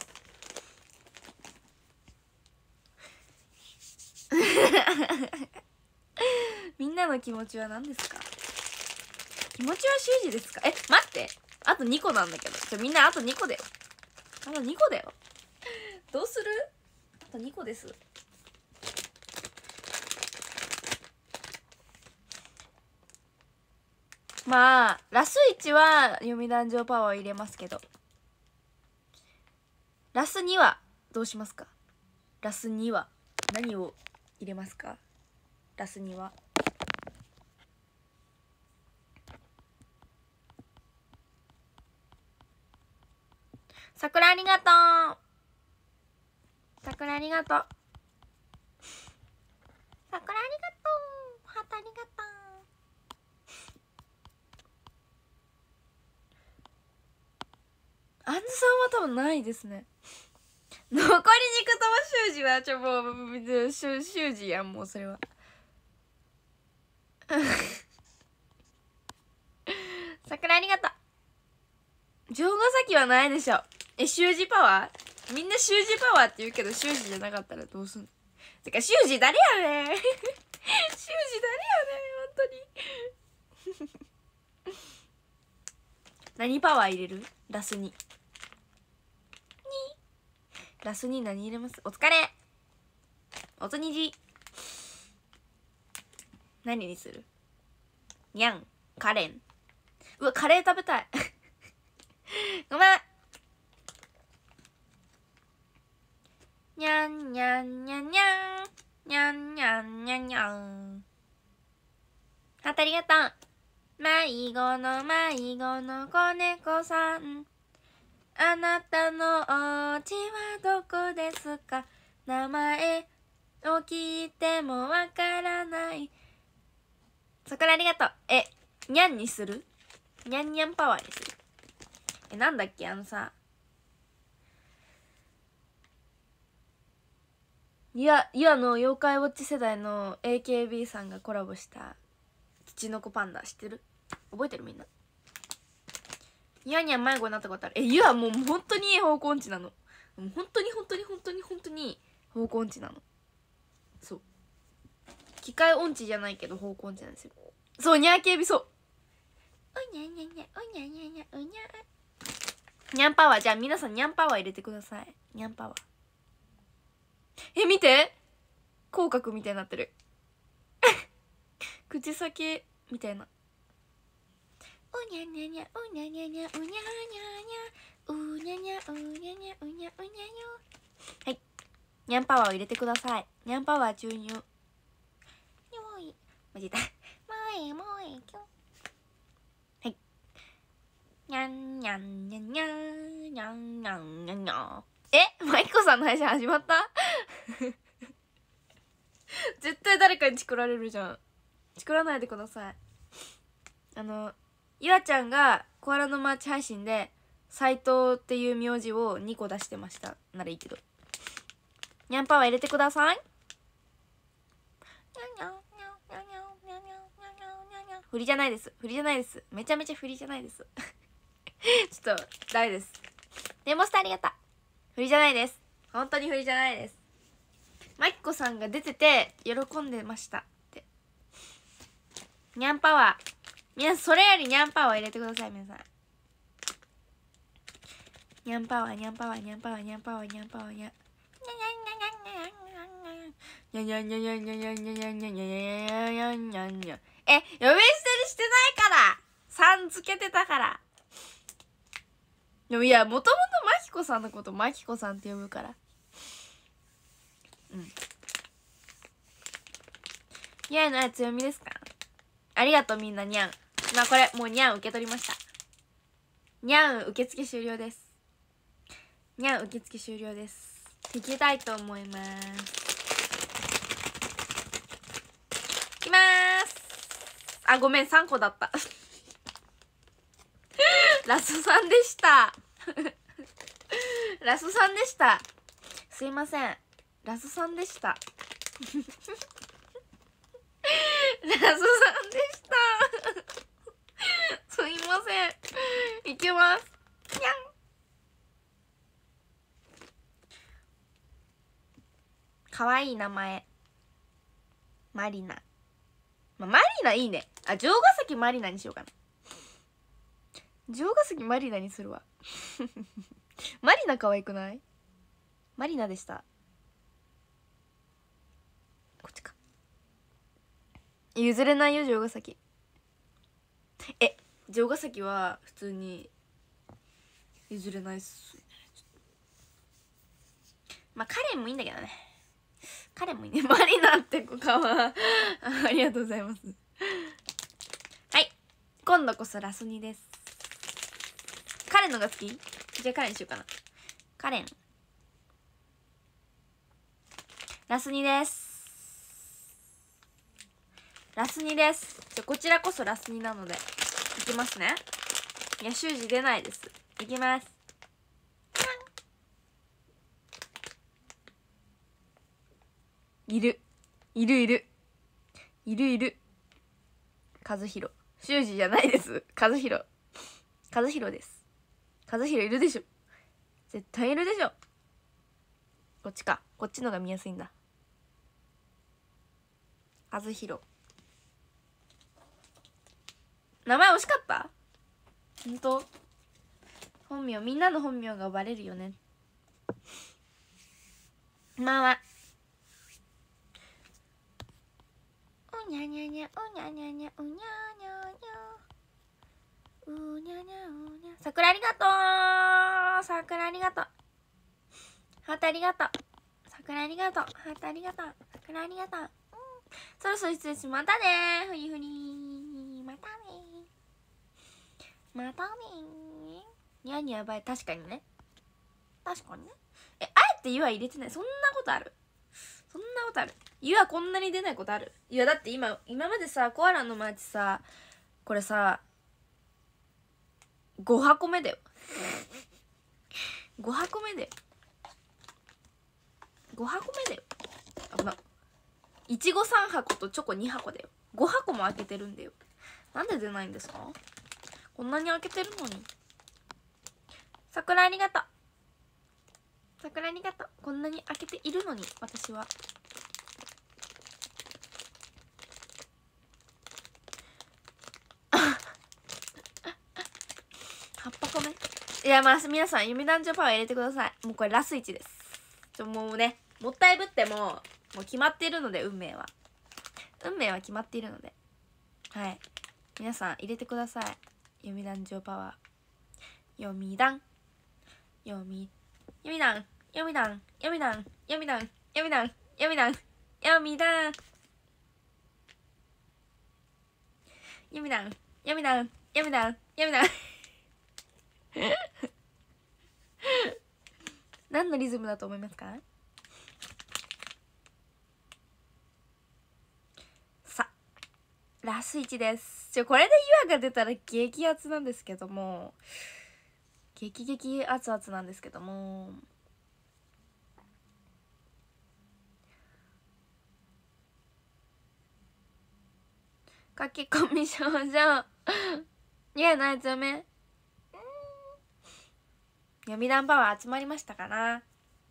みんなの気持ちは何ですか？気持ちは修二ですか？え、待って、あとにこなんだけど、ちょみんなあとにこだよ。あとにこだよ。どうする？あとにこです。まあラスいちは読み壇上パワー入れますけど、ラスにはどうしますか？ラスには何を入れますか？ラスには桜ありがとう。桜ありがとう。桜ありがとう。ハートありがとう。アンズさんは多分ないですね。残り肉とも修二はちょもう修二やん、もうそれは。桜ありがとう。城ヶ崎はないでしょ。え、修二パワー？みんな修二パワーって言うけど修二じゃなかったらどうすんの？てか修二誰やねん。修二誰やねん、本当に。何パワー入れる？ラスにラスに何入れます？お疲れおつにじ。何にする？にゃん、カレン。うわ、カレー食べたい。 ごめん。にゃんにゃんにゃんにゃんにゃんにゃんにゃんにゃん。ハートありがとう。迷子の迷子の子猫さん、あなたのお家はどこですか？名前を聞いてもわからない。そこらありがとう。え、にゃんにする？にゃんにゃんパワーにする。え、なんだっけあのさ、いや、いやの妖怪ウォッチ世代の エーケービー さんがコラボしたツチノコパンダ知ってる？覚えてるみんな。ゆあにゃん迷子になったことある。え、ゆあもう本当に方向音痴なの。もう本当に本当に本当に本当に方向音痴なの。そう。機械音痴じゃないけど方向音痴なんですよ。そう、にゃー警備そう。おにゃにゃにゃ、おにゃにゃにゃ、おにゃ。にゃんパワー、じゃあ皆さんにゃんパワー入れてください。にゃんパワー。え、見て口角みたいになってる。口先みたいな。おにゃにゃにゃ、おにゃにゃにゃ、うにゃにゃにゃ、うにゃにゃ、うにゃにゃ、うにゃうにゃよ。はい。にゃんパワーを入れてください。にゃんパワー注入。にょい。間違えた。もえもえきょ。はい。にゃんにゃんにゃんにゃんにゃんにゃんにゃんにゃん。え、マイコさんの配信始まった？絶対誰かにチクられるじゃん。チクらないでください。あのゆあちゃんがコアラのマーチ配信で斎藤っていう名字をにこ出してましたならいいけど、にゃんパワー入れてください。振りじゃないです。振りじゃないです。めちゃめちゃ振りじゃないです。ちょっとダメです。レモンスターありがとう。振りじゃないです。本当に振りじゃないです。マキコさんが出てて喜んでましたって。にゃんパワー、皆さんそれよりにゃんパワー入れてください。皆さんにゃんパワー、にゃんパワー、にゃんパワー、にゃんパワー、にゃんパワー、にゃんにゃにゃにゃにゃにゃにゃにゃにゃにゃにゃにゃにゃにゃにゃにゃ。え、呼び捨てにしてないからさんつけてたから。でもいや、もともとマキコさんのことマキコさんって呼ぶから。うん。にゃんのやつ読みですか？ありがとうみんな。にゃん、まあこれもうにゃん受け取りました。にゃん受付終了です。にゃん受付終了です。いきたいと思います。いきまーす。あ、ごめんさんこだったラスさんでしたラスさんでした。すいません、ラスさんでしたラスさんでしたすいません。いきます。にゃん。かわいい名前マリナ、まあ、マリナいいね。あ、城ヶ崎マリナにしようかな。城ヶ崎マリナにするわマリナ可愛くない？マリナでした。こっちか。譲れないよ城ヶ崎。え、城ヶ崎は普通に譲れないっす。まあカレンもいいんだけどね。カレンもいいね。マリナって子かわありがとうございます。はい、今度こそラスにです。カレンのが好き？じゃあカレンにしようかな。カレンラスにです。ラスにです。じゃあこちらこそラスになのでいきますね。いや習字出ないです。いきます。いるいるいるいるいる和弘、習字じゃないです。和弘和弘です。和弘いるでしょ。絶対いるでしょ。こっちか、こっちのが見やすいんだ。和弘、名前惜しかった？ほんと？本名、みんなの本名がバレるよね。まあまあ、おにゃにゃにゃ、おにゃにゃにゃ、おにゃにゃにゃ。 うにゃにゃうにゃ。桜ありがとう。桜ありがとう。ハートありがとう。桜ありがとう。ハートありがとう。桜ありがとう、うん、そろそろ失礼します。またねふりふり。またねまたねにゃにゃやばい。確かにね、確かにね。え、あえて湯は入れてない。そんなことある？そんなことある？湯はこんなに出ないことある？いやだって今今までさ、コアラのマーチさ、これさご箱目だよご箱目だよご箱目だよ。あまいちごさん箱とチョコに箱だよ。ご箱も開けてるんだよ。なんで出ないんですか？こんなに開けてるのに。桜ありがとう。桜ありがとう。こんなに開けているのに私は。はっ箱目。いやまあ皆さん弓男女パワー入れてください。もうこれラスいちです。ちょもうね、もったいぶってももう決まっているので、運命は運命は決まっているので、はい皆さん入れてください。弓男女パワー。弓男弓弓男弓男弓男弓男弓男弓男弓男弓男弓男弓男弓男何のリズムだと思いますか？さラスいちです。ちょこれでユアが出たら激アツなんですけども、激激アツアツなんですけども、駆け込み少女いやなつめ闇弾パワー集まりましたかな。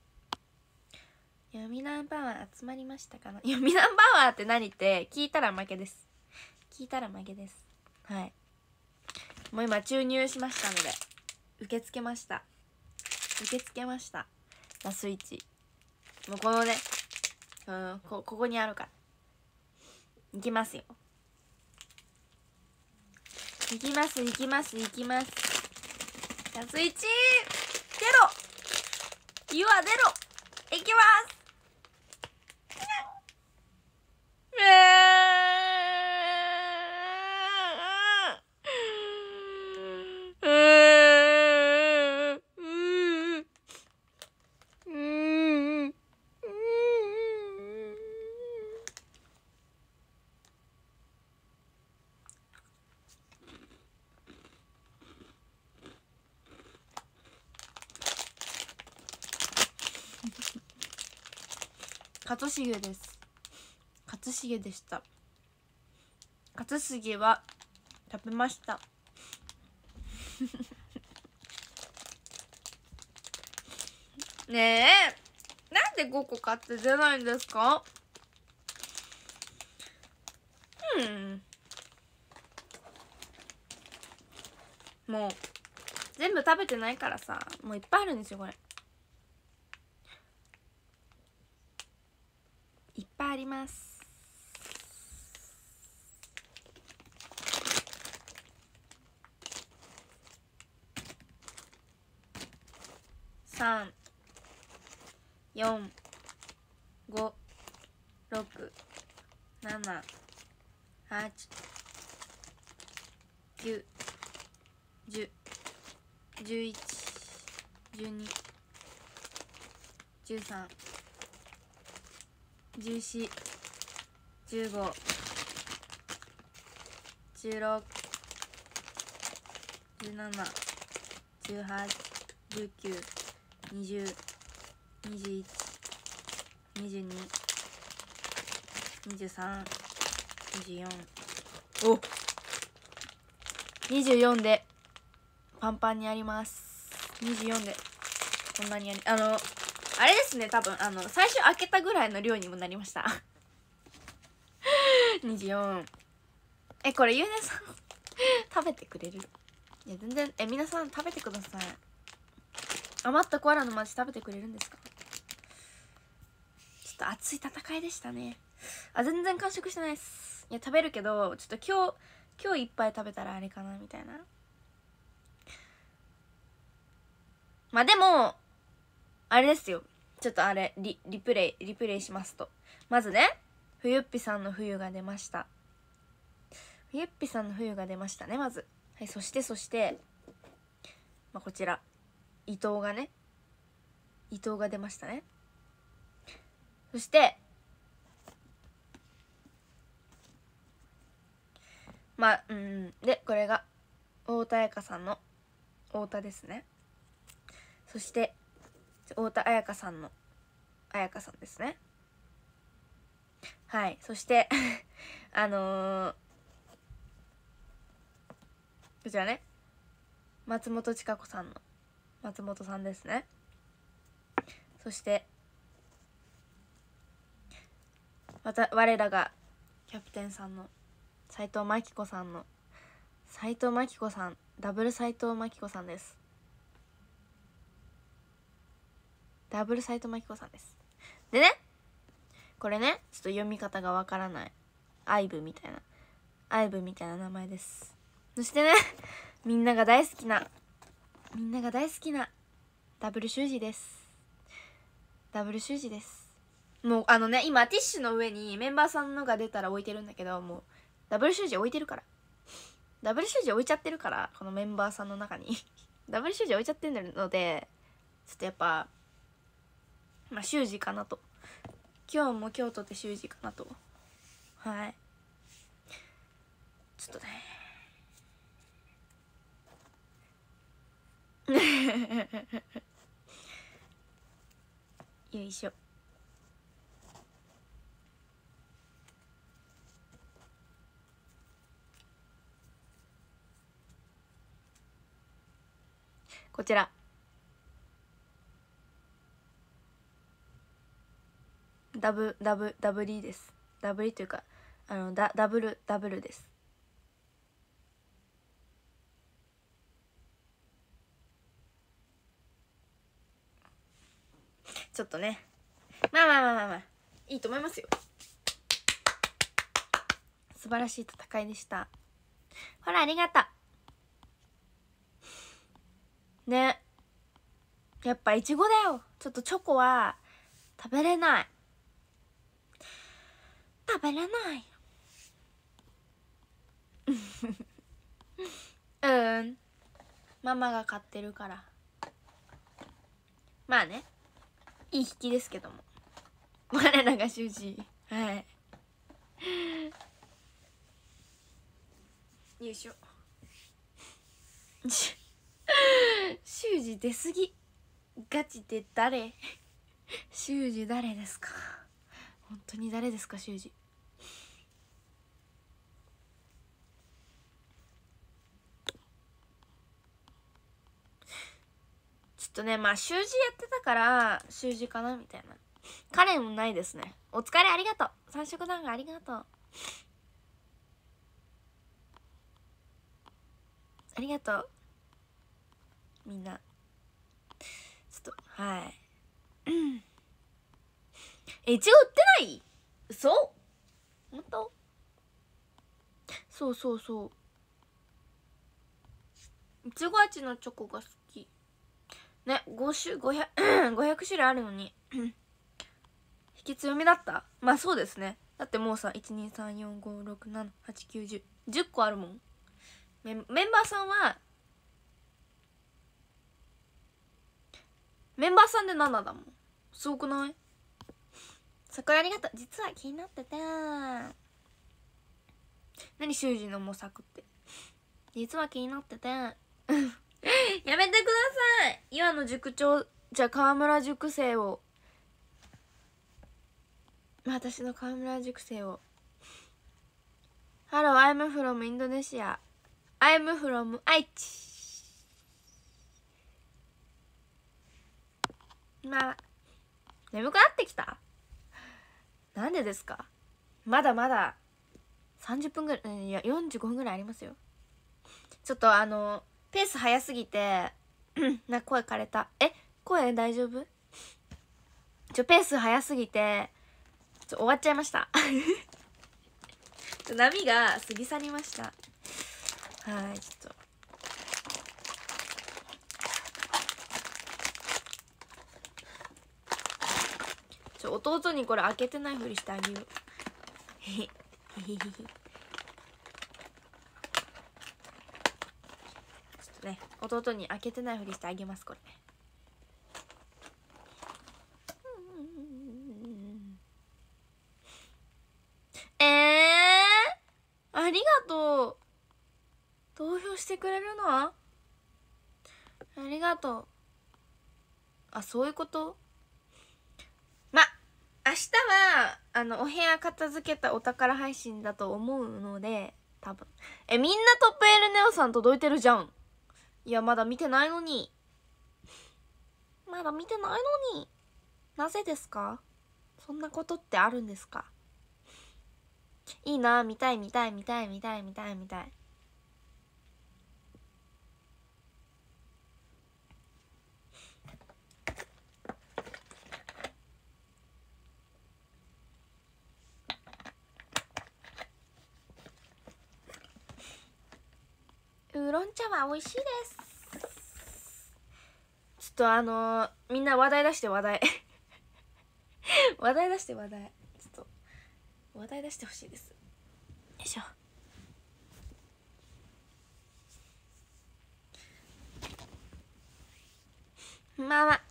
闇弾パワー集まりましたかな。闇弾パワーって何って聞いたら負けです。聞いたら負けです。はい、もう今注入しましたので受け付けました。受け付けました。ラスイチもうこのね、うん、こ, ここにあるからいきますよ。いきますいきますいきます。ラスイチ出ろ湯は出ろいきます。えー、うんうんうん勝重です。勝重でした。勝重は食べましたねえなんでごこ買って出ないんですか？うんもう全部食べてないからさ、もういっぱいあるんですよこれ。いっぱいあります。さんよんごろくななはちきゅうじゅうじゅういちじゅうにじゅうさんじゅうよんじゅうごじゅうろくじゅうななじゅうはちじゅうきゅうにじゅうにじゅういちにじゅうににじゅうさんにじゅうよんおにじゅうよんでパンパンにあります。にじゅうよんでこんなにあり、あのあれですね、多分あの最初開けたぐらいの量にもなりましたにじゅうよん。えこれゆうねさん食べてくれる？いや全然、え皆さん食べてください。余ったコアラのマーチ食べてくれるんですか？ちょっと熱い戦いでしたね。あ全然完食してないです。いや食べるけどちょっと今日今日いっぱい食べたらあれかなみたいな。 まあでもあれですよ、ちょっとあれ リ, リプレイリプレイしますと、まずね、冬っぴさんの冬が出ました。冬っぴさんの冬が出ましたね、まず。はい、そしてそして、まあ、こちら伊藤がね、伊藤が出ましたね。そしてまあうんで、これが太田彩香さんの太田ですね。そして太田彩香さんの彩香さんですね。はい、そしてあのー、こちらね、松本千佳子さんの松本さんですね。そしてまた我らがキャプテンさんの斉藤真希子さんの斉藤真希子さん、ダブル斉藤真希子さんです。ダブル斉藤真希子さんです。でね、これね、ちょっと読み方がわからないアイブみたいなアイブみたいな名前です。そしてね、みんなが大好きなみんなが大好きなダブル習字です。ダブル習字です。もうあのね、今ティッシュの上にメンバーさんのが出たら置いてるんだけど、もうダブル習字置いてるからダブル習字置いちゃってるから、このメンバーさんの中にダブル習字置いちゃってるので、ちょっとやっぱまあ習字かなと、今日も今日とって習字かなと。はい、ちょっとねよいしょ。こちらダブダブダブリです。ダブリというかあのダダブルダブルです。ちょっとね、まあまあまあまあまあいいと思いますよ。素晴らしい戦いでした。ほらありがとうね。やっぱいちごだよ。ちょっとチョコは食べれない食べれないうんママが買ってるから。まあね、いい引きですけども、我らが主人、はいよいしょ修二出すぎ、ガチで誰修二誰ですか、本当に誰ですか修二。ちょっとね、まあ習字やってたから習字かなみたいな。カレンもないですね。お疲れありがとう、三色団子ありがとう、ありがとうみんな。ちょっとはいえ、いちご売ってない？嘘？本当？そうそうそう、いちご味のチョコが好きね。ご種ごひゃく ごひゃく種類あるのに引き強めだった。まあそうですね、だってもうさいちにさんよんごろくななはちきゅうじゅうじゅっこあるもん。メンメンバーさんはメンバーさんでななだもん。すごくない？桜ありがとう。実は気になってて、何習字の模索って。実は気になっててやめてください。今の塾長じゃあ川村塾生を、私の川村塾生を Hello, I'm from Indonesia. I'm from 愛知。まあ眠くなってきた。なんでですか。まだまださんじゅっぷんぐらい、いやよんじゅうごふんぐらいありますよ。ちょっとあのペース早すぎてな、声枯れた。え、声大丈夫？ちょペース早すぎてちょ終わっちゃいました波が過ぎ去りました。はい、ちょっとょ弟にこれ開けてないふりしてあげよう。へへへへへ。ちょっとね、弟に開けてないふりしてあげます、これね。えー、ありがとう。投票してくれるの？ありがとう。あ、そういうこと？ま、明日はあのお部屋片付けたお宝配信だと思うので、多分。え、みんなトップエルネオさん届いてるじゃん。いや、まだ見てないのに。まだ見てないのに。なぜですか？そんなことってあるんですか？いいな、見たい見たい見たい見たい見たい見たい。ウーロン茶は美味しいです。ちょっとあのー、みんな話題出して話題話題出して話題ちょっと話題出してほしいです。よいしょ。まあまあ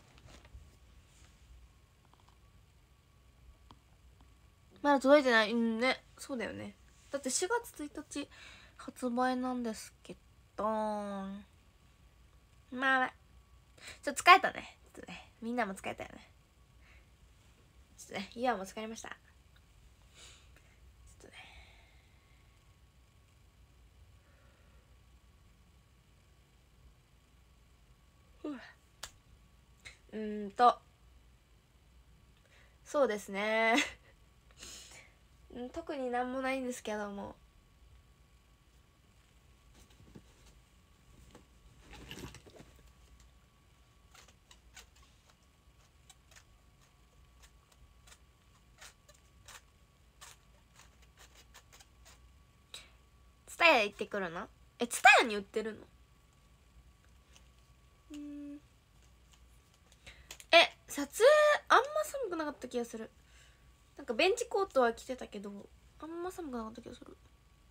まだ届いてない。うんね、そうだよね。だってしがつついたち発売なんですけど、まあまあちょっと疲れたね。ちょっとね、みんなも疲れたよね。ちょっとね、イヤも疲れました。ちょっとね、うーんとそうですね特になんもないんですけども、ツタヤ行ってくるの？え、ツタヤに売ってるの？うん、え、撮影あんま寒くなかった気がする。なんかベンチコートは着てたけどあんま寒くなかった気がする。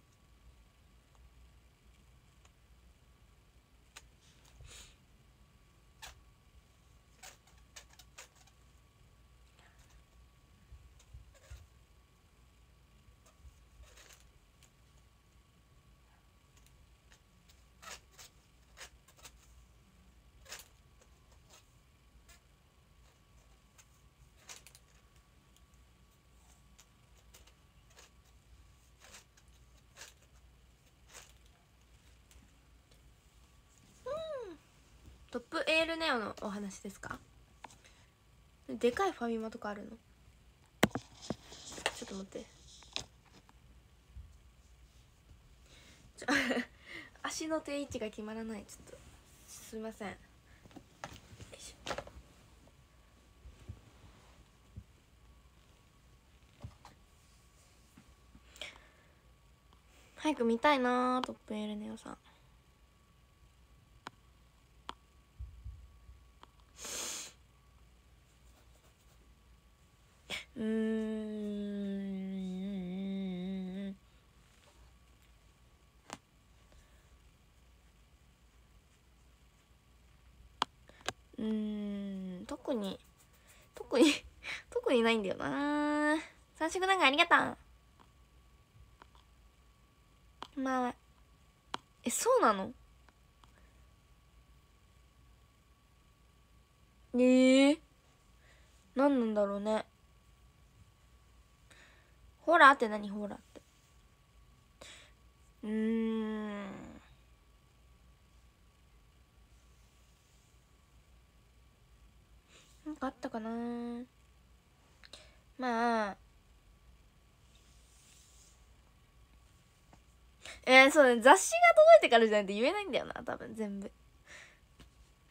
トップエールネオのお話ですか？でかいファミマとかあるの？ちょっと待って、ちょ足の定位置が決まらない。ちょっとすいません。よいしょ。早く見たいなー、トップエールネオさん。うーんうーん特に特に特にないんだよなー。三色団子ありがとう。まあえ、そうなの？ねえ、何なんだろうね。ホラーって何？ホラーって。うーんなんかあったかな。まあえー、そうね、雑誌が届いてからじゃないと言えないんだよな、多分全部。うん。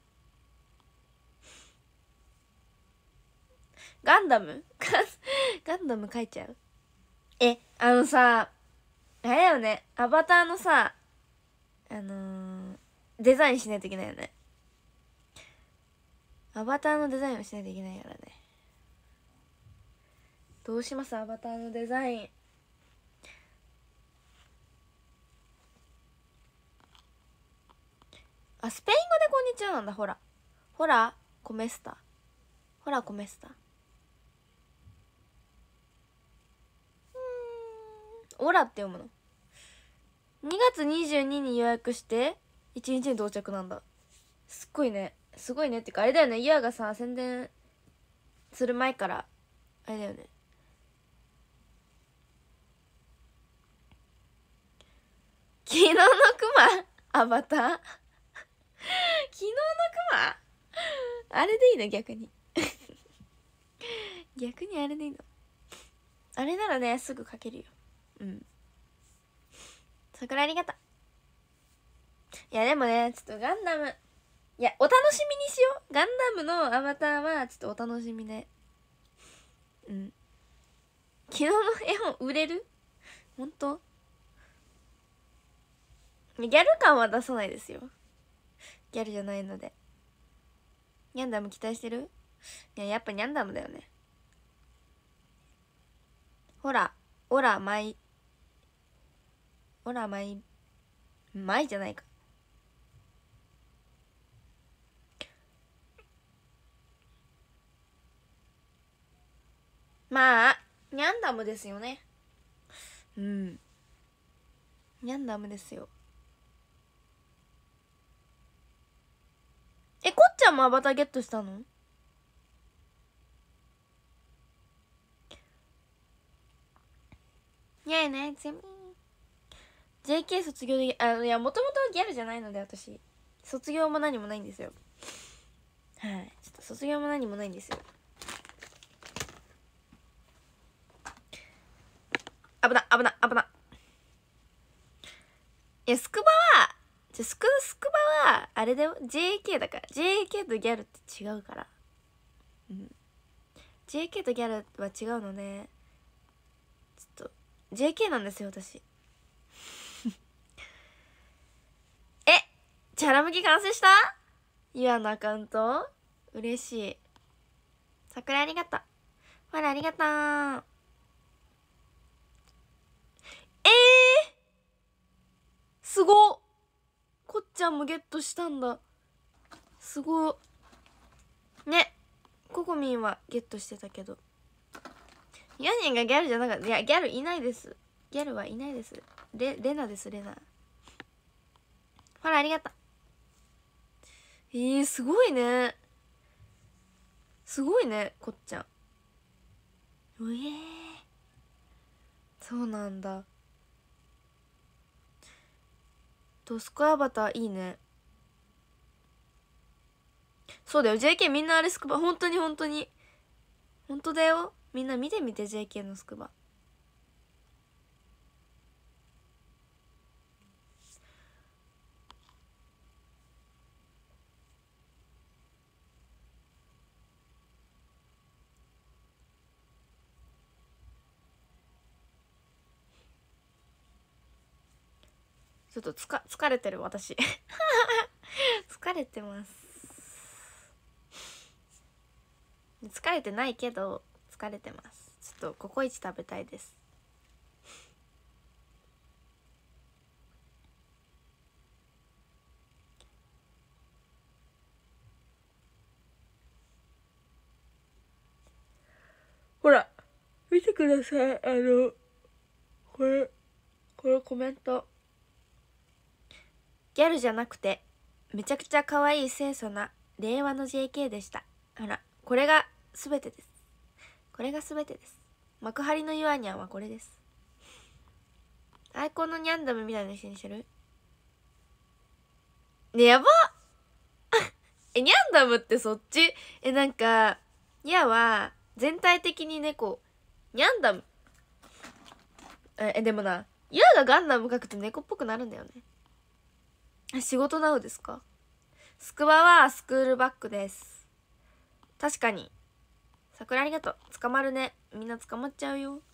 ガンダムガンダム書いちゃう。え、あのさ、あれだよね、アバターのさ、あのー、デザインしないといけないよね。アバターのデザインをしないといけないからね。 どうしますアバターのデザイン。あ、スペイン語でこんにちはなんだ。ほらほらコメスタ、ほらコメスタ。うーん、オラって読むの。にがつにじゅうにに予約していちにちに到着なんだ。すっごいね、すごいね。ってかあれだよね、ユアがさ宣伝する前からあれだよね。昨日のクマアバター昨日のクマあれでいいの逆に逆にあれでいいの。あれならねすぐ書けるよ。うん、桜ありがとう。いやでもねちょっとガンダム、いやお楽しみにしよう。ガンダムのアバターはちょっとお楽しみね。うん、昨日の絵本売れる？ほんと？ギャル感は出さないですよ。ギャルじゃないので。ニャンダム期待してる？いややっぱニャンダムだよね。ほらオラマイオラマイマイじゃないか。まあニャンダムですよね。うん、ニャンダムですよ。え、こっちゃんもアバターゲットしたの？いやいねゼミ ジェーケー 卒業で、あ、いやもともとギャルじゃないので私卒業も何もないんですよ。はい、ちょっと卒業も何もないんですよ。危な危な危な。いやスクバはじゃスクスクバはあれだよ ジェーケー だから。 ジェーケー とギャルって違うから。うん、 ジェーケー とギャルは違うのでちょっと ジェーケー なんですよ私え、チャラムキ完成した？ユアのアカウント嬉しい。桜ありがとう。ほらありがとう。えー、すごっ。こっちゃんもゲットしたんだ。すごっね。ココミンはゲットしてたけどヤニンがギャルじゃなかった。いやギャルいないです。ギャルはいないです。レレナですレナ。ほらありがとう。えー、すごいね。すごいねこっちゃん。うえー、そうなんだ。とスクアバターいいね。そうだよ ジェーケー みんなあれスクバ本当に本当に本当だよ。みんな見てみて ジェーケー のスクバ。ちょっとつか疲れてる私疲れてます。疲れてないけど疲れてます。ちょっとココイチ食べたいです。ほら見てください。あのこれこれコメント。ギャルじゃなくてめちゃくちゃ可愛い清楚な令和の ジェーケー でした。ほらこれが全てです。これが全てです。幕張のユアニャンはこれです。アイコンのニャンダムみたいな人にしてるね。やばえニャンダムってそっちえなんかヤは全体的に猫、ニャンダムえでもなヤがガンダム描くと猫っぽくなるんだよね。仕事なのですか？スクバはスクールバッグです。確かに桜ありがとう。捕まるね。みんな捕まっちゃうよ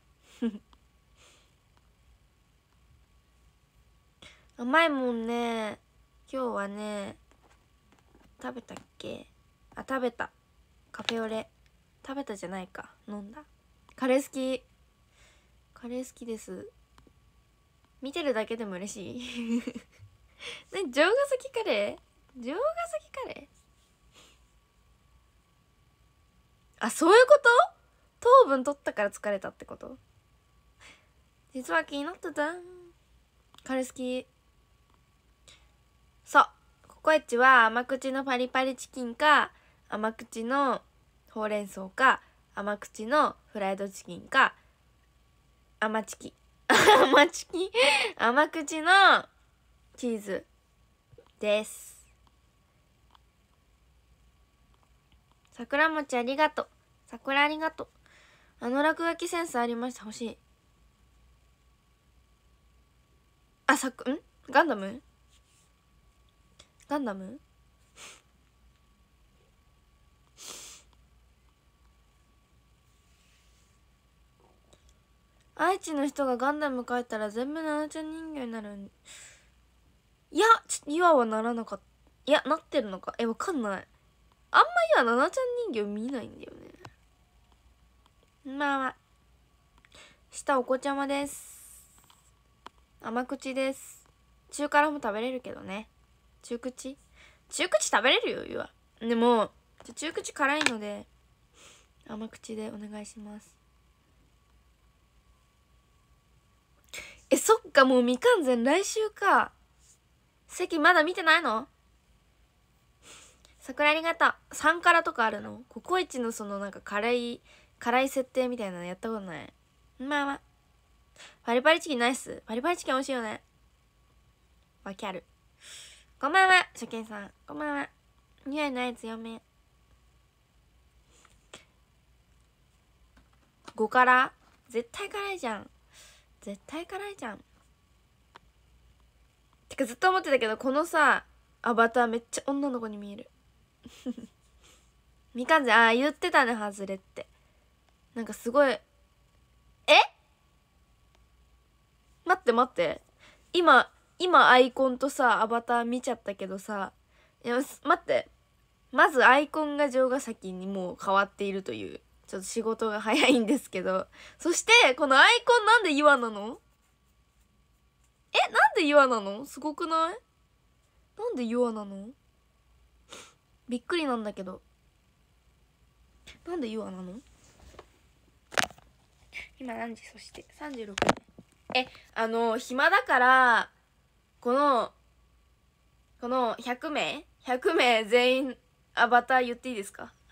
甘いもんね。今日はね食べたっけ？あ食べた。カフェオレ食べたじゃないか、飲んだ。 カレー好き。カレー好きです。見てるだけでも嬉しい。ね、城ヶ崎カレー城ヶ崎カレーあ、そういうこと？糖分取ったから疲れたってこと？実は気になってた。カレー好き。そう、ココイチは甘口のパリパリチキンか、甘口のほうれん草か、甘口のフライドチキンか、甘チキ甘チキ甘口のチーズです。桜餅ありがとう。桜ありがとう。あの落書きセンスありました。欲しい。あ、さくんガンダムガンダム愛知の人がガンダム描いたら全部ナナちゃん人形になるん。いや、ちょっと岩はならなかった。いや、なってるのか。え、わかんない。あんま今ナナちゃん人形見ないんだよね。まあまあ。下お子ちゃまです。甘口です。中辛も食べれるけどね。中口中口食べれるよ、ゆわ。でも、中口辛いので、甘口でお願いします。え、そっか、もう未完全来週か。席まだ見てないの？桜ありがとう。さん辛とかあるの？ココイチのそのなんか辛い、辛い設定みたいなのやったことない。まあまあ。パリパリチキンナイス。パリパリチキン美味しいよね。わきある。こんばんは、初見さん。こんばんは。匂いない強め。ご辛？絶対辛いじゃん。絶対辛いじゃん。てかずっと思ってたけど、このさ、アバターめっちゃ女の子に見える。みかんぜん、ああ、言ってたね、外れって。なんかすごい、え？待って待って。今、今アイコンとさ、アバター見ちゃったけどさ、いや、待って。まずアイコンが城ヶ崎にもう変わっているという、ちょっと仕事が早いんですけど。そして、このアイコンなんで岩なの？え、なんで岩なの？すごくない？なんで岩なの？びっくりなんだけど。なんで岩なの？今何時？そしてさんじゅうろくふん。え、あの、暇だから、この、このひゃくめい ?ひゃく 名全員アバター言っていいですか？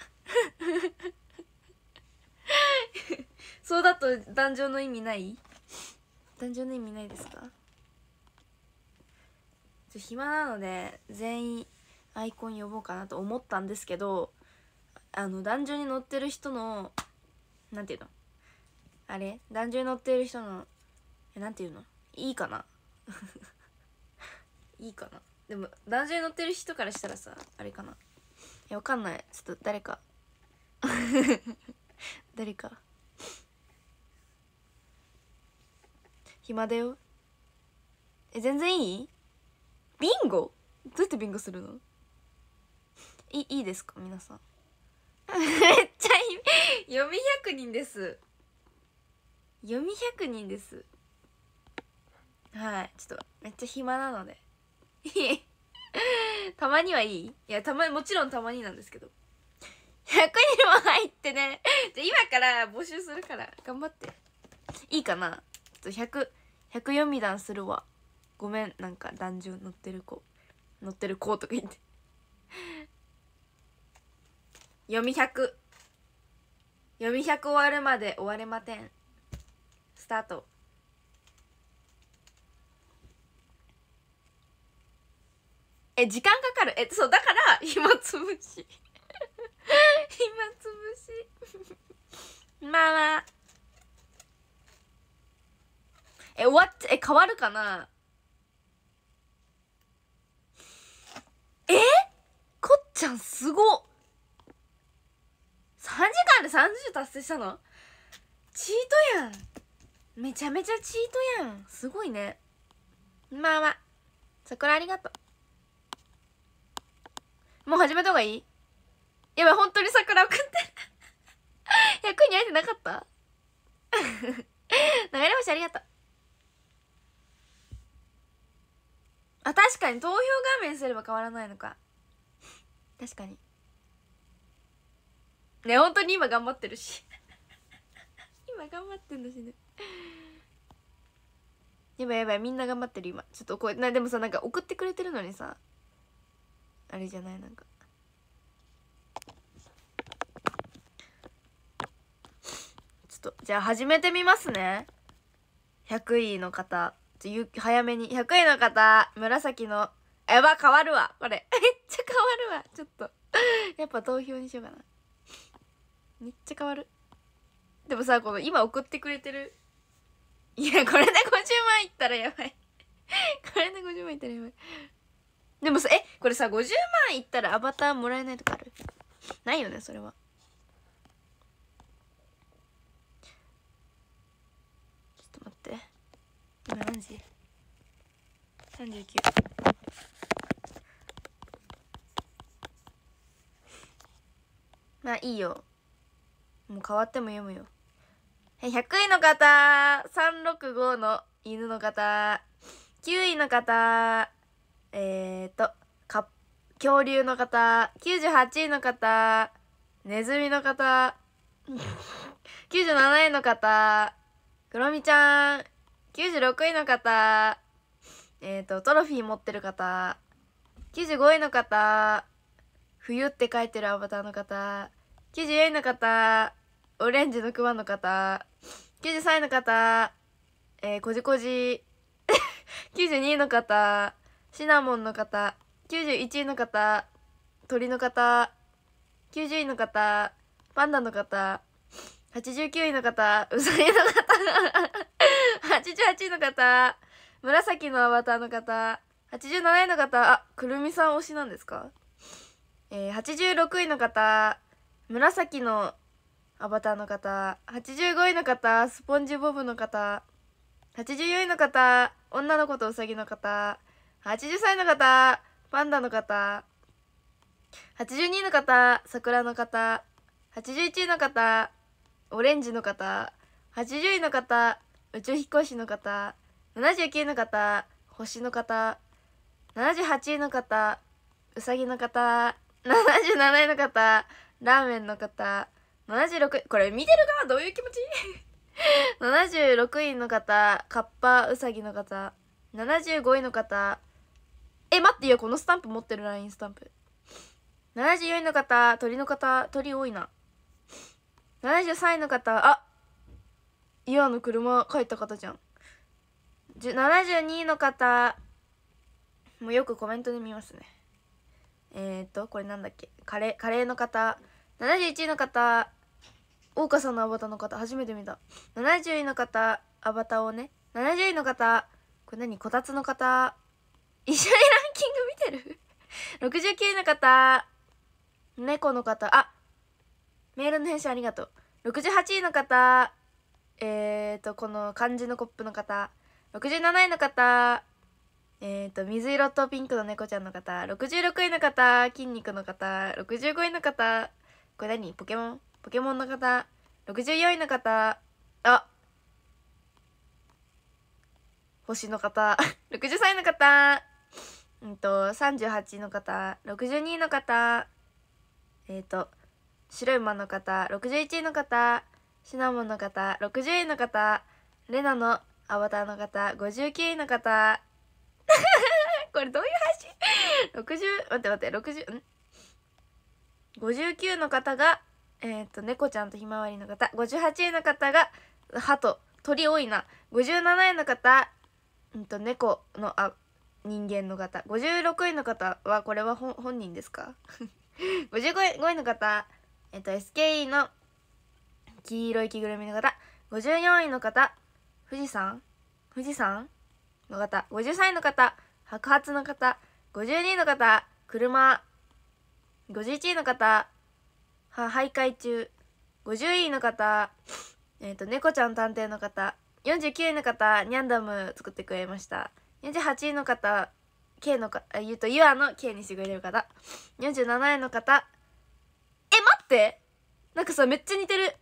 そうだと壇上の意味ない？壇上の意味ないですか？ちょ暇なので全員アイコン呼ぼうかなと思ったんですけど、あの壇上に乗ってる人のなんていうのあれ壇上に乗ってる人のえなんていうのいいかないいかな。でも壇上に乗ってる人からしたらさあれかな。いやわかんない。ちょっと誰か誰か暇だよ。え全然いい？ビンゴ？どうやってビンゴするの？いいいですか皆さん。めっちゃいい。読みひゃくにんです。読みひゃくにんです。はい、ちょっとめっちゃ暇なのでたまにはいい？いやたまにもちろんたまになんですけど、ひゃくにんも入ってね。じゃ今から募集するから頑張って。いいかな。ちょっとひゃく、ひゃく読み弾するわ。ごめん、なんか壇上乗ってる子乗ってる子とか言って読みひゃく読みひゃく終わるまで終われまてん。スタート。え時間かかる。えそうだから暇つぶし暇つぶしまあまあえ終わっえ変わるかな。えこっちゃんすごっ。さんじかんでさんじゅう達成したの？チートやん。めちゃめちゃチートやん。すごいね。まあまあ桜ありがとう。もう始めた方がいい？やばい本当に桜送ってひゃくにん入ってなかった？ 流れ星ありがとう。あ、確かに投票画面すれば変わらないのか。確かにね、本当に今頑張ってるし今頑張ってんだしね。やばいやばい、みんな頑張ってる今。ちょっとこれな、でもさ、なんか送ってくれてるのにさ、あれじゃない、なんかちょっとじゃあ始めてみますね。ひゃくいの方、ちょゆ早めに。ひゃくいの方、紫の、やば、変わるわこれめっちゃ変わるわ。ちょっとやっぱ投票にしようかな。めっちゃ変わる。でもさ、この今送ってくれてる、いや、これでごじゅうまんいったらやばいこれでごじゅうまんいったらやばい。でもさ、え、これさ、ごじゅうまんいったらアバターもらえないとかある？ないよね、それは。ちょっと待って、今何時？ さんじゅうきゅう。まあいいよ、もう変わっても読むよ。ひゃくいの方、さんろくごの犬の方、きゅういの方、えーとか恐竜の方、きゅうじゅうはちいの方、ネズミの方きゅうじゅうなないの方、クロミちゃん、きゅうじゅうろくいの方、えーとトロフィー持ってる方、きゅうじゅうごいの方、冬って書いてるアバターの方、きゅうじゅうよんいの方、オレンジのクマの方、きゅうじゅうさんいの方、えー、こじこじきゅうじゅうにいの方、シナモンの方、きゅうじゅういちいの方、鳥の方、きゅうじゅういの方、パンダの方、はちじゅうきゅういの方、ウサギの方はちじゅうはちいの方、紫のアバターの方、はちじゅうなないの方、あ、くるみさん推しなんですか？えー、はちじゅうろくいの方、紫のアバターの方、はちじゅうごいの方、スポンジボブの方、はちじゅうよんいの方、女の子とウサギの方、はちじゅうさんいの方、パンダの方、はちじゅうにいの方、桜の方、はちじゅういちいの方、オレンジの方、はちじゅういの方、宇宙飛行士の方、ななじゅうきゅういの方、星の方、ななじゅうはちいの方、ウサギの方、ななじゅうなないの方、ラーメンの方、ななじゅうろくい、これ見てる側どういう気持ちななじゅうろくいの方、カッパウサギの方、ななじゅうごいの方、え、待ってよ、このスタンプ持ってる、ラインスタンプ。ななじゅうよんいの方、鳥の方、鳥多いな。ななじゅうさんいの方、あ、岩の車書いた方じゃん。ななじゅうにいの方、もうよくコメントで見ますね。えーと、これなんだっけ、カレー、カレーの方、ななじゅういちいの方、大岡さんのアバターの方、初めて見た。ななじゅういの方、アバターをね、ななじゅういの方、これ何、こたつの方、一緒にランキング見てるろくじゅうきゅういの方、猫の方、あ、メールの返信ありがとう。ろくじゅうはちいの方、えーと、この漢字のコップの方、ろくじゅうなないの方、えーと、水色とピンクの猫ちゃんの方、ろくじゅうろくいの方、筋肉の方、ろくじゅうごいの方、これ何、ポケモンポケモンの方、ろくじゅうよんいの方、あ、星の方ろくじゅうさんいの方、うんとさんじゅうはちいの方、ろくじゅうにいの方、えーと白い馬の方、ろくじゅういちいの方、シナモンの方、ろくじゅういの方、レナのアバターの方、ごじゅうきゅういの方これどういう配信ろくじゅう、待って待って、ろくじゅう、んごじゅうきゅうの方がえっと猫ちゃんとひまわりの方、ごじゅうはちいの方が鳩、鳥多いな。ごじゅうなないの方、うんと猫のあ人間の方、ごじゅうろくいの方はこれは本本人ですかごじゅうごいの方、えっと エスケーイー の黄色い着ぐるみの方、ごじゅうよんいの方、富士山富士山の方、ごじゅうさんいの方、白髪の方、ごじゅうにいの方、車、ごじゅういちいの方、は徘徊中、ごじゅういの方、えっと猫ちゃん探偵の方、よんじゅうきゅういの方、ニャンダム作ってくれました。よんじゅうはちいの方、K のか、言うとユアの K にしてくれる方、よんじゅうなないの方、え待って、なんかさめっちゃ似てる、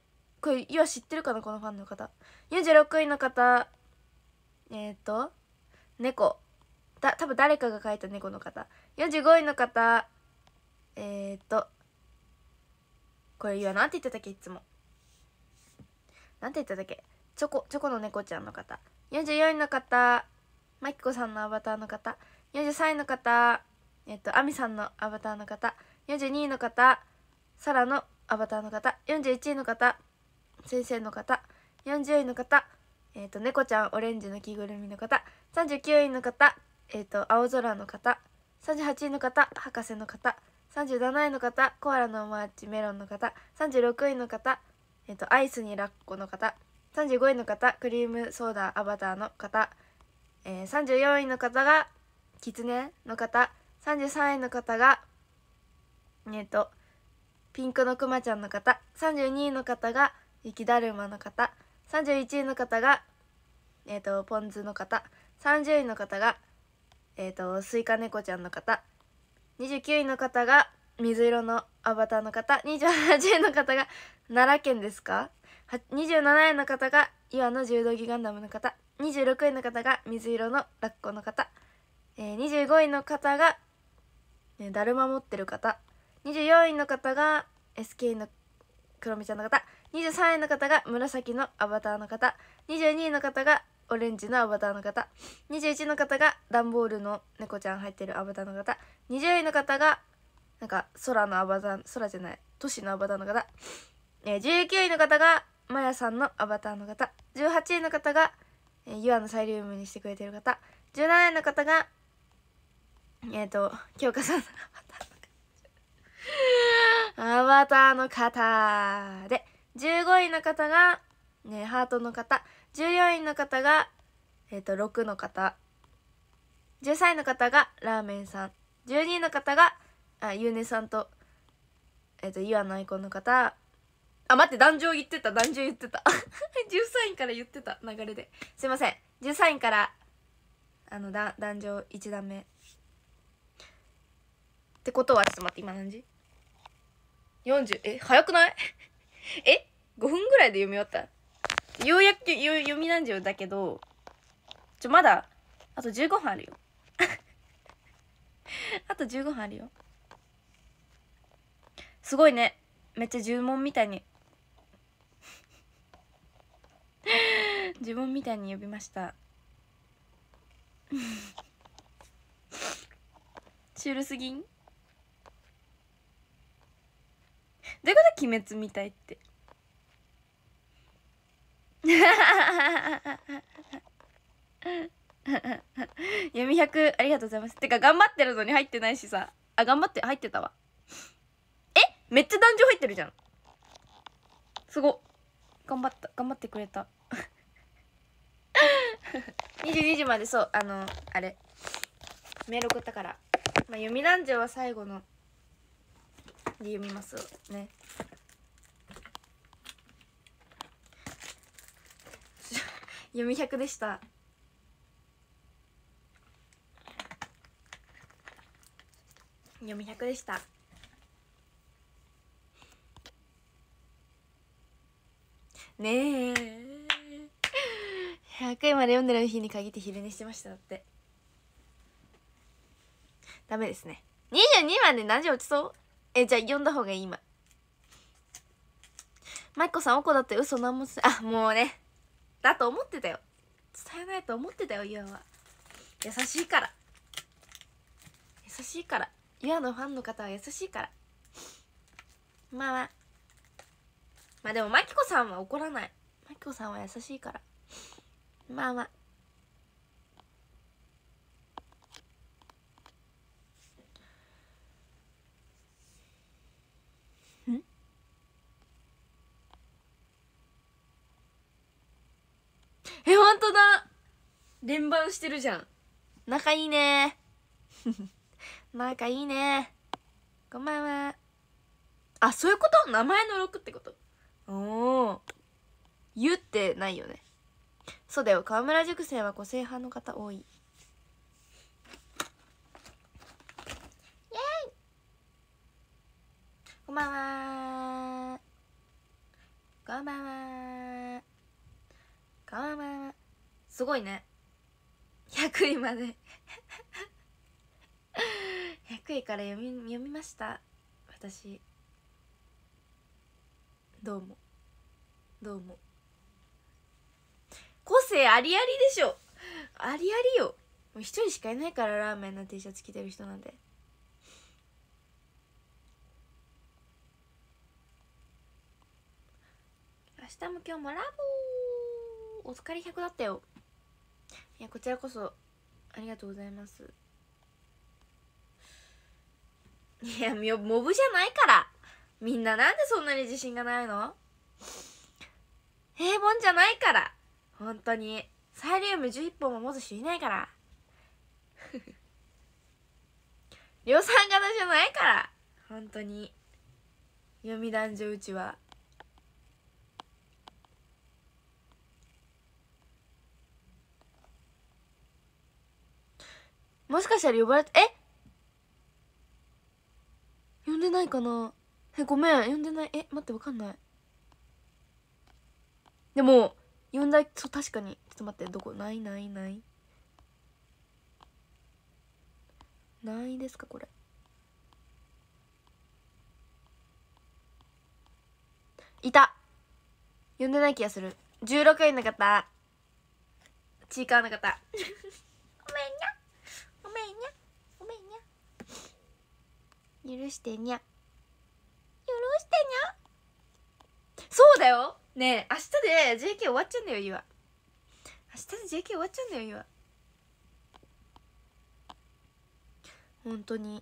これゆあ知ってるかな、このファンの方。よんじゅうろくいの方、えっ、ー、と猫だ、多分誰かが描いた猫の方。よんじゅうごいの方、えっ、ー、とこれゆあなんて言ってたっけ、いつもなんて言ってたっけ、チョコチョコの猫ちゃんの方。よんじゅうよんいの方、マキコさんのアバターの方。よんじゅうさんいの方、えっとアミさんのアバターの方。よんじゅうにいの方、サラのアバターの方。よんじゅういちいの方、先生の方。よんじゅういの方、えっと猫ちゃんオレンジの着ぐるみの方。さんじゅうきゅういの方、えっと青空の方。さんじゅうはちいの方、博士の方。さんじゅうなないの方、コアラのマーチメロンの方。さんじゅうろくいの方、えっとアイスにラッコの方。さんじゅうごいの方、クリームソーダアバターの方。えー、さんじゅうよんいの方がキツネの方。さんじゅうさんいの方がえっとピンクのクマちゃんの方。さんじゅうにいの方が雪だるまの方。さんじゅういちいの方がえっとポン酢の方。さんじゅういの方がえっとスイカ猫ちゃんの方。にじゅうきゅういの方が水色のアバターの方。にじゅうはちいの方が奈良県ですか。にじゅうなないの方が岩の柔道着ガンダムの方。にじゅうろくいの方が水色のラッコの方。えー、にじゅうごいの方が、ね、だるま持ってる方。にじゅうよんいの方が エスケー のクロミちゃんの方。にじゅうさんいの方が紫のアバターの方。にじゅうにいの方がオレンジのアバターの方。にじゅういちいの方が段ボールの猫ちゃん入ってるアバターの方。にじゅういの方がなんか空のアバター、空じゃない都市のアバターの方。えー、じゅうきゅういの方がマヤさんのアバターの方。じゅうはちいの方が、えー、ユアのサイリウムにしてくれてる方。じゅうなないの方がえっ、ー、と京香さんのアバターの方で、じゅうごいの方が、ね、ハートの方。じゅうよんいの方がえっ、ー、とろくの方。じゅうさんいの方がラーメンさん。じゅうにいの方があゆうねさんとえっ、ー、とユアのアイコンの方。あ、待って、壇上言ってた、壇上言ってた。じゅうさんいから言ってた、流れで。すいません。じゅうさんいから、あの、だ壇上いち段目。ってことは、ちょっと待って、今何時 ?よんじゅう、え、早くないえ ?ご 分ぐらいで読み終わった。ようやくよ読みなんじゅうだけど、ちょ、まだ、あとじゅうごふんあるよ。あとじゅうごふんあるよ。すごいね。めっちゃ呪文みたいに。呪文みたいに呼びました。シュールすぎん。どういうこと鬼滅みたいって読みひゃくありがとうございます。てか頑張ってるのに入ってないしさ。あ、頑張って入ってたわ。え、めっちゃ壇上入ってるじゃん。すごっ、頑張った、頑張ってくれた。にじゅうにじまで、そう、あのあれメール送ったから、まあ、読み壇上は最後ので読みますね。読みひゃくでした。読みひゃくでしたねえ。ひゃくいまで読んでる日に限って昼寝してました。だってダメですね。にじゅうにまで何時落ちそう。え、じゃあ読んだ方がいい。今マイコさんおこだって嘘なんもつ、あ、もうね、だと思ってたよ。伝えないと思ってたよ。ユアは優しいから、優しいから。ユアのファンの方は優しいから。まあまあまあでもマキコさんは怒らない。マキコさんは優しいから。まあまあんえ、ほんとだ、連番してるじゃん。仲いいね仲いいね。こんばんは。あ、そういうこと。名前のろくってこと。おお、言ってないよね。そうだよ、川村塾生は個性派の方多い。イエーイ、こんばんは。 こんばんは。こんばんは。すごいね、ひゃくいまでひゃくいから読み読みました。私どうもどうも。個性ありありでしょ。ありありよ。もう一人しかいないから、ラーメンの T シャツ着てる人なんで。明日も今日もラボー。お疲れひゃくだったよ。いや、こちらこそありがとうございます。いや、モブじゃないから。みんななんでそんなに自信がないの？平凡じゃないから。本当にサイリウムじゅういっぽんも持つ人いないから量産型じゃないから。本当に読み男女うちは。もしかしたら呼ばれて、え呼んでないかな。え、ごめん、呼んでない。え、待って、わかんない。でも呼んだ、そう、確かに。ちょっと待って、どこ、ないないないないですかこれ。いた。呼んでない気がする。じゅうろくいの方、ちいかわの方ごめんにゃごめんにゃごめんにゃ、許してにゃ、許してにゃ。そうだよねえ、明日で ジェーケー 終わっちゃうんだよ、ゆわ。明日で ジェーケー 終わっちゃうんだよ、ゆわ。本当に。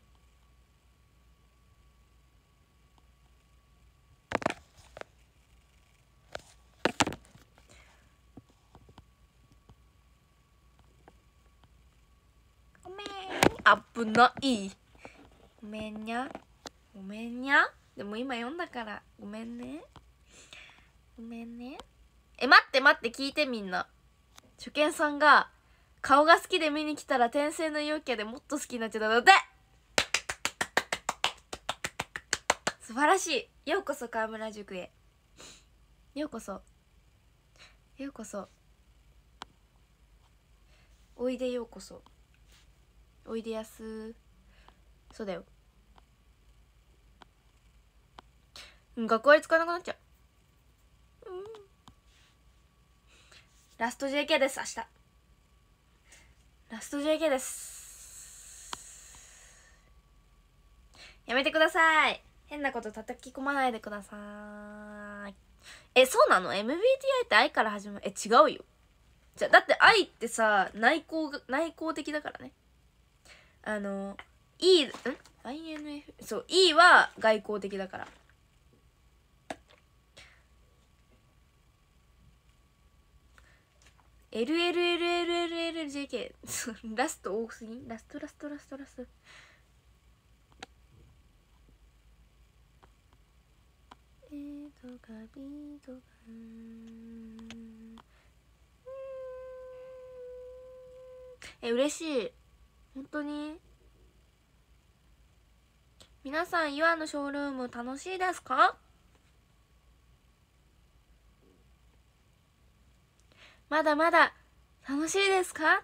ごめん、危ない。ごめんにゃごめんにゃ。でも今読んだからごめんね、ごめんね。え、待って待って、聞いてみんな。初見さんが顔が好きで見に来たら転生の陽キャでもっと好きになっちゃったので、素晴らしい。ようこそ川村塾へ。ようこそようこそおいで、ようこそおいでやす。そうだよ。学校で使わなくなっちゃう。うん、ラスト ジェーケー です。明日ラスト ジェーケー です。やめてください。変なこと叩き込まないでください。え、そうなの？ エムビーティーアイ って愛から始まる。え、違うよ。じゃ、だって愛ってさ、内向が、内向的だからね。あの E、ん アイエヌエフ、 そう、 E は外交的だから。エルエルエルエルエルエルジェーケー ラスト多すぎん。ラストラストラストラスト。えーとかビーとかえ、嬉しい。本当に。皆さん、ユアのショールーム楽しいですか？まだまだ楽しいですか？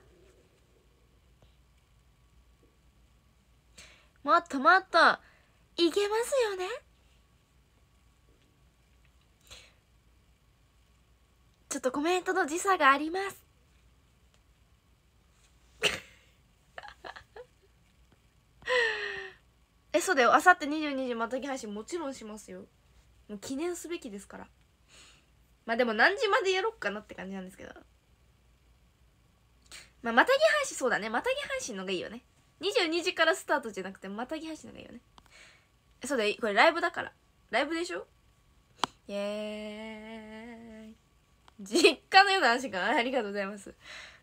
もっともっといけますよね。ちょっとコメントの時差がありますえ、そうだよ。あさってにじゅうにじまたぎ配信もちろんしますよ。もう記念すべきですから。まあでも何時までやろっかなって感じなんですけど、まあまたぎ配信、そうだね、またぎ配信のがいいよね。にじゅうにじからスタートじゃなくてまたぎ配信のがいいよね。そうだよ、これライブだから。ライブでしょ。イエーイ。実家のような安心感、ありがとうございます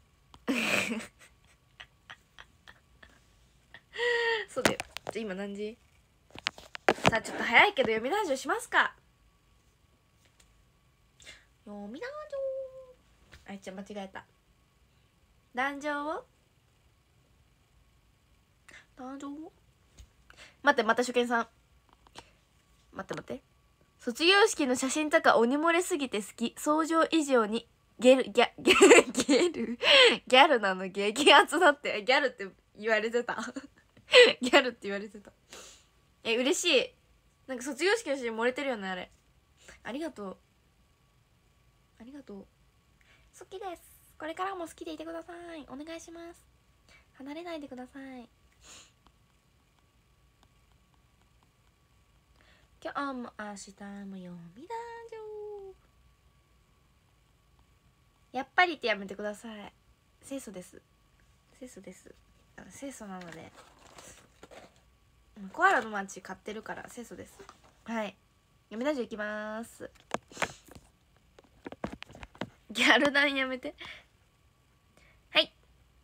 そうだよ。じゃあ今何時？さあちょっと早いけど読み男女しますか。読み男女、あいちゃん間違えた。男女を男女を待って、また初見さん、待って待って、 卒業式の写真とか鬼漏れすぎて好き。想像以上にゲルギャギャゲルギャルなの激アツだって。ギャルって言われてたギャルって言われてた。え、嬉しい。なんか卒業式の写真漏れてるよね、あれ。ありがとう、ありがとう。好きです。これからも好きでいてください。お願いします。離れないでください。今日も明日も読みだじょ。やっぱりってやめてください。清楚です、清楚です。清楚なので、コアラのマーチ買ってるから清楚です。はい、読みだじょいきまーす。ギャル団やめて。はい、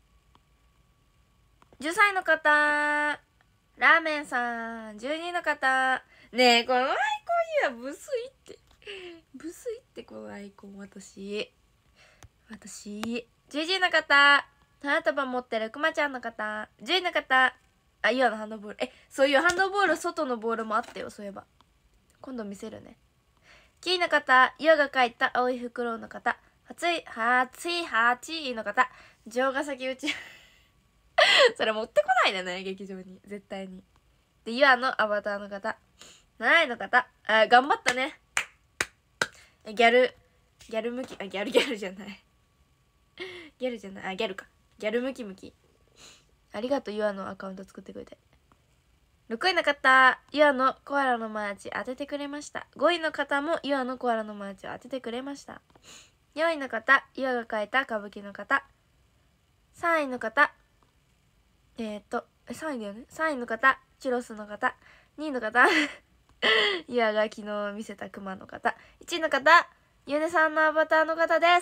じゅうさんいの方、ラーメンさん。じゅうにいの方、ねえこのアイコンいやブスいって、ブスいってこのアイコン。私私じゅういちいの方、花束持ってるくまちゃんの方。じゅういの方、あ、イワのハンドボール。え、そういうハンドボール、外のボールもあったよ、そういえば。今度見せるね。きゅういの方、イワが描いた青いフクロウの方。はちい、はちい、はちいの方、城ヶ崎うちそれ持ってこないでね、劇場に絶対に。で、イワのアバターの方。なないの方、あ、頑張ったね。ギャルギャル向き、あ、ギャルギャルじゃないギャルじゃない、あ、ギャルか。ギャルムキムキ。ありがとう、ユアのアカウント作ってくれて。ろくいの方、ユアのコアラのマーチ当ててくれました。ごいの方もユアのコアラのマーチを当ててくれました。よんいの方、ユアが描いた歌舞伎の方。さんいの方、えー、っとさんいだよね。さんいの方、チュロスの方。にいの方ユアが昨日見せたクマの方。いちいの方、ユネさんのアバターの方です。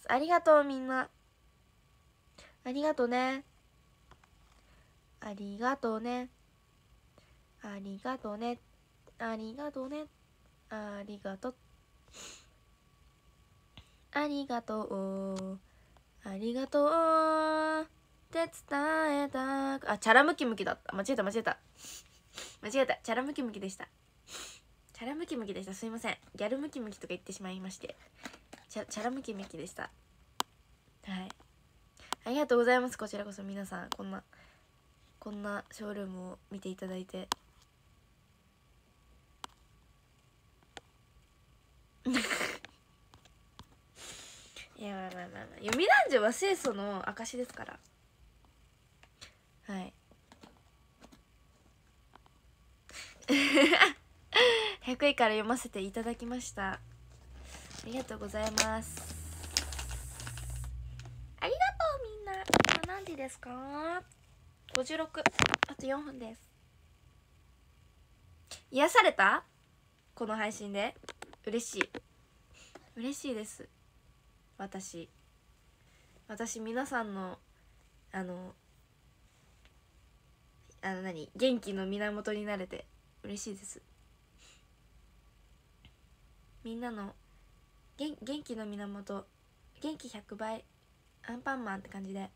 ありがとう、みんな。ありがとうね。ありがとうね。ありがとうね。ありがとうね。ありがとう。ありがとう。ありがとう。って伝えた。あ、チャラムキムキだった。間違えた間違えた。間違えた。チャラムキムキでした。チャラムキムキでした。すいません。ギャルムキムキとか言ってしまいまして。チャチャラムキムキでした。はい。ありがとうございます。こちらこそ皆さん、こんな、こんなショールームを見ていただいて。いや、まあまあまあまあ。読み男女は清楚の証ですから。はい。ひゃくいから読ませていただきました。ありがとうございます。ありがとうみんな。今何時ですか？ごじゅうろく。あとよんぷんです。癒された？この配信で嬉しい。嬉しいです。私私皆さんのあのあの何元気の源になれて嬉しいです。みんなの元元気の源、元気ひゃくばいアンパンマンって感じで。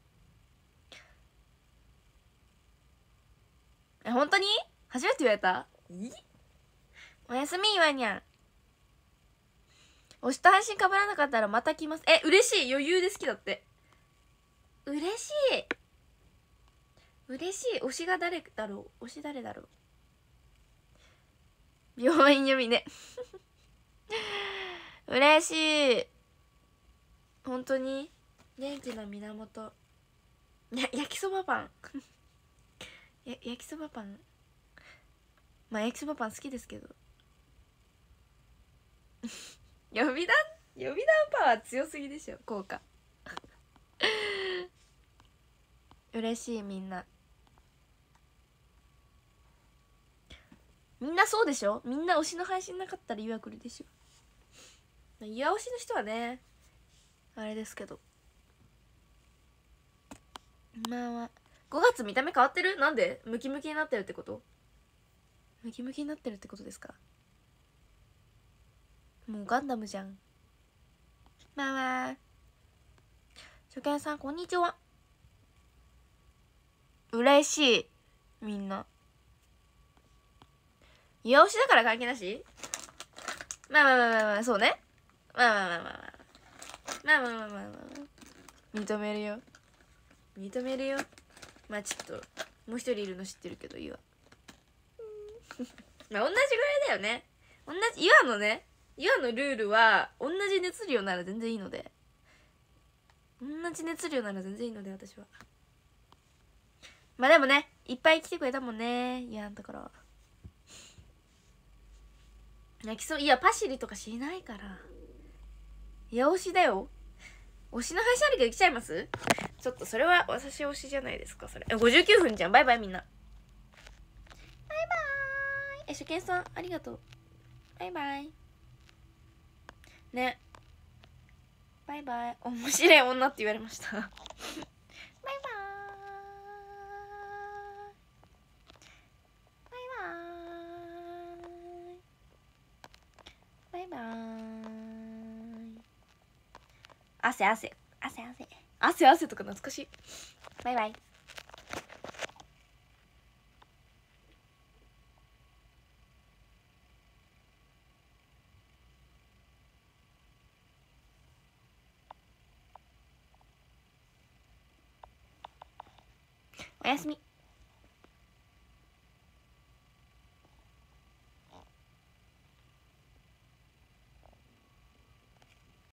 え、本当に初めて言われた？おやすみわにゃん。推しと配信かぶらなかったらまた来ます。え、嬉しい。余裕で好きだって。嬉しい嬉しい。推しが誰だろう。推し誰だろう。病院読みね嬉しい。本当に元気の源。や焼きそばパンや焼きそばパン、まあ焼きそばパン好きですけど予備弾予備弾パワー強すぎでしょ、効果嬉しい。みんなみんなそうでしょ。みんな推しの配信なかったら岩来るでしょ。岩推しの人はねあれですけど、まあごがつ見た目変わってる。なんでムキムキになってるってこと？ムキムキになってるってことですか？もうガンダムじゃん。まあまあ初見さんこんにちは。嬉しい。みんな岩推しだから関係なし？ まあまあまあまあまあそうね。まあまあまあまあまあまあまあまあまあまあ認めるよ認めるよ。まあちょっともう一人いるの知ってるけどいいわ。まあ同じぐらいだよね。同じ岩のね岩のルールは同じ熱量なら全然いいので、同じ熱量なら全然いいので私は。まあでもねいっぱい来てくれたもんね岩のところ。泣きそう。いやパシリとかしないから。いや推しだよ。推しの配信あるけど来ちゃいます？ちょっとそれは私推しじゃないですかそれ。ごじゅうきゅうふんじゃん。バイバイみんな。バイバーイ。え初見さんありがとう。バイバイね。バイバイ。面白い女って言われましたバイバーイバイバーイバイバーイ。汗汗汗汗汗汗とか懐かしい。バイバイ。おやすみ。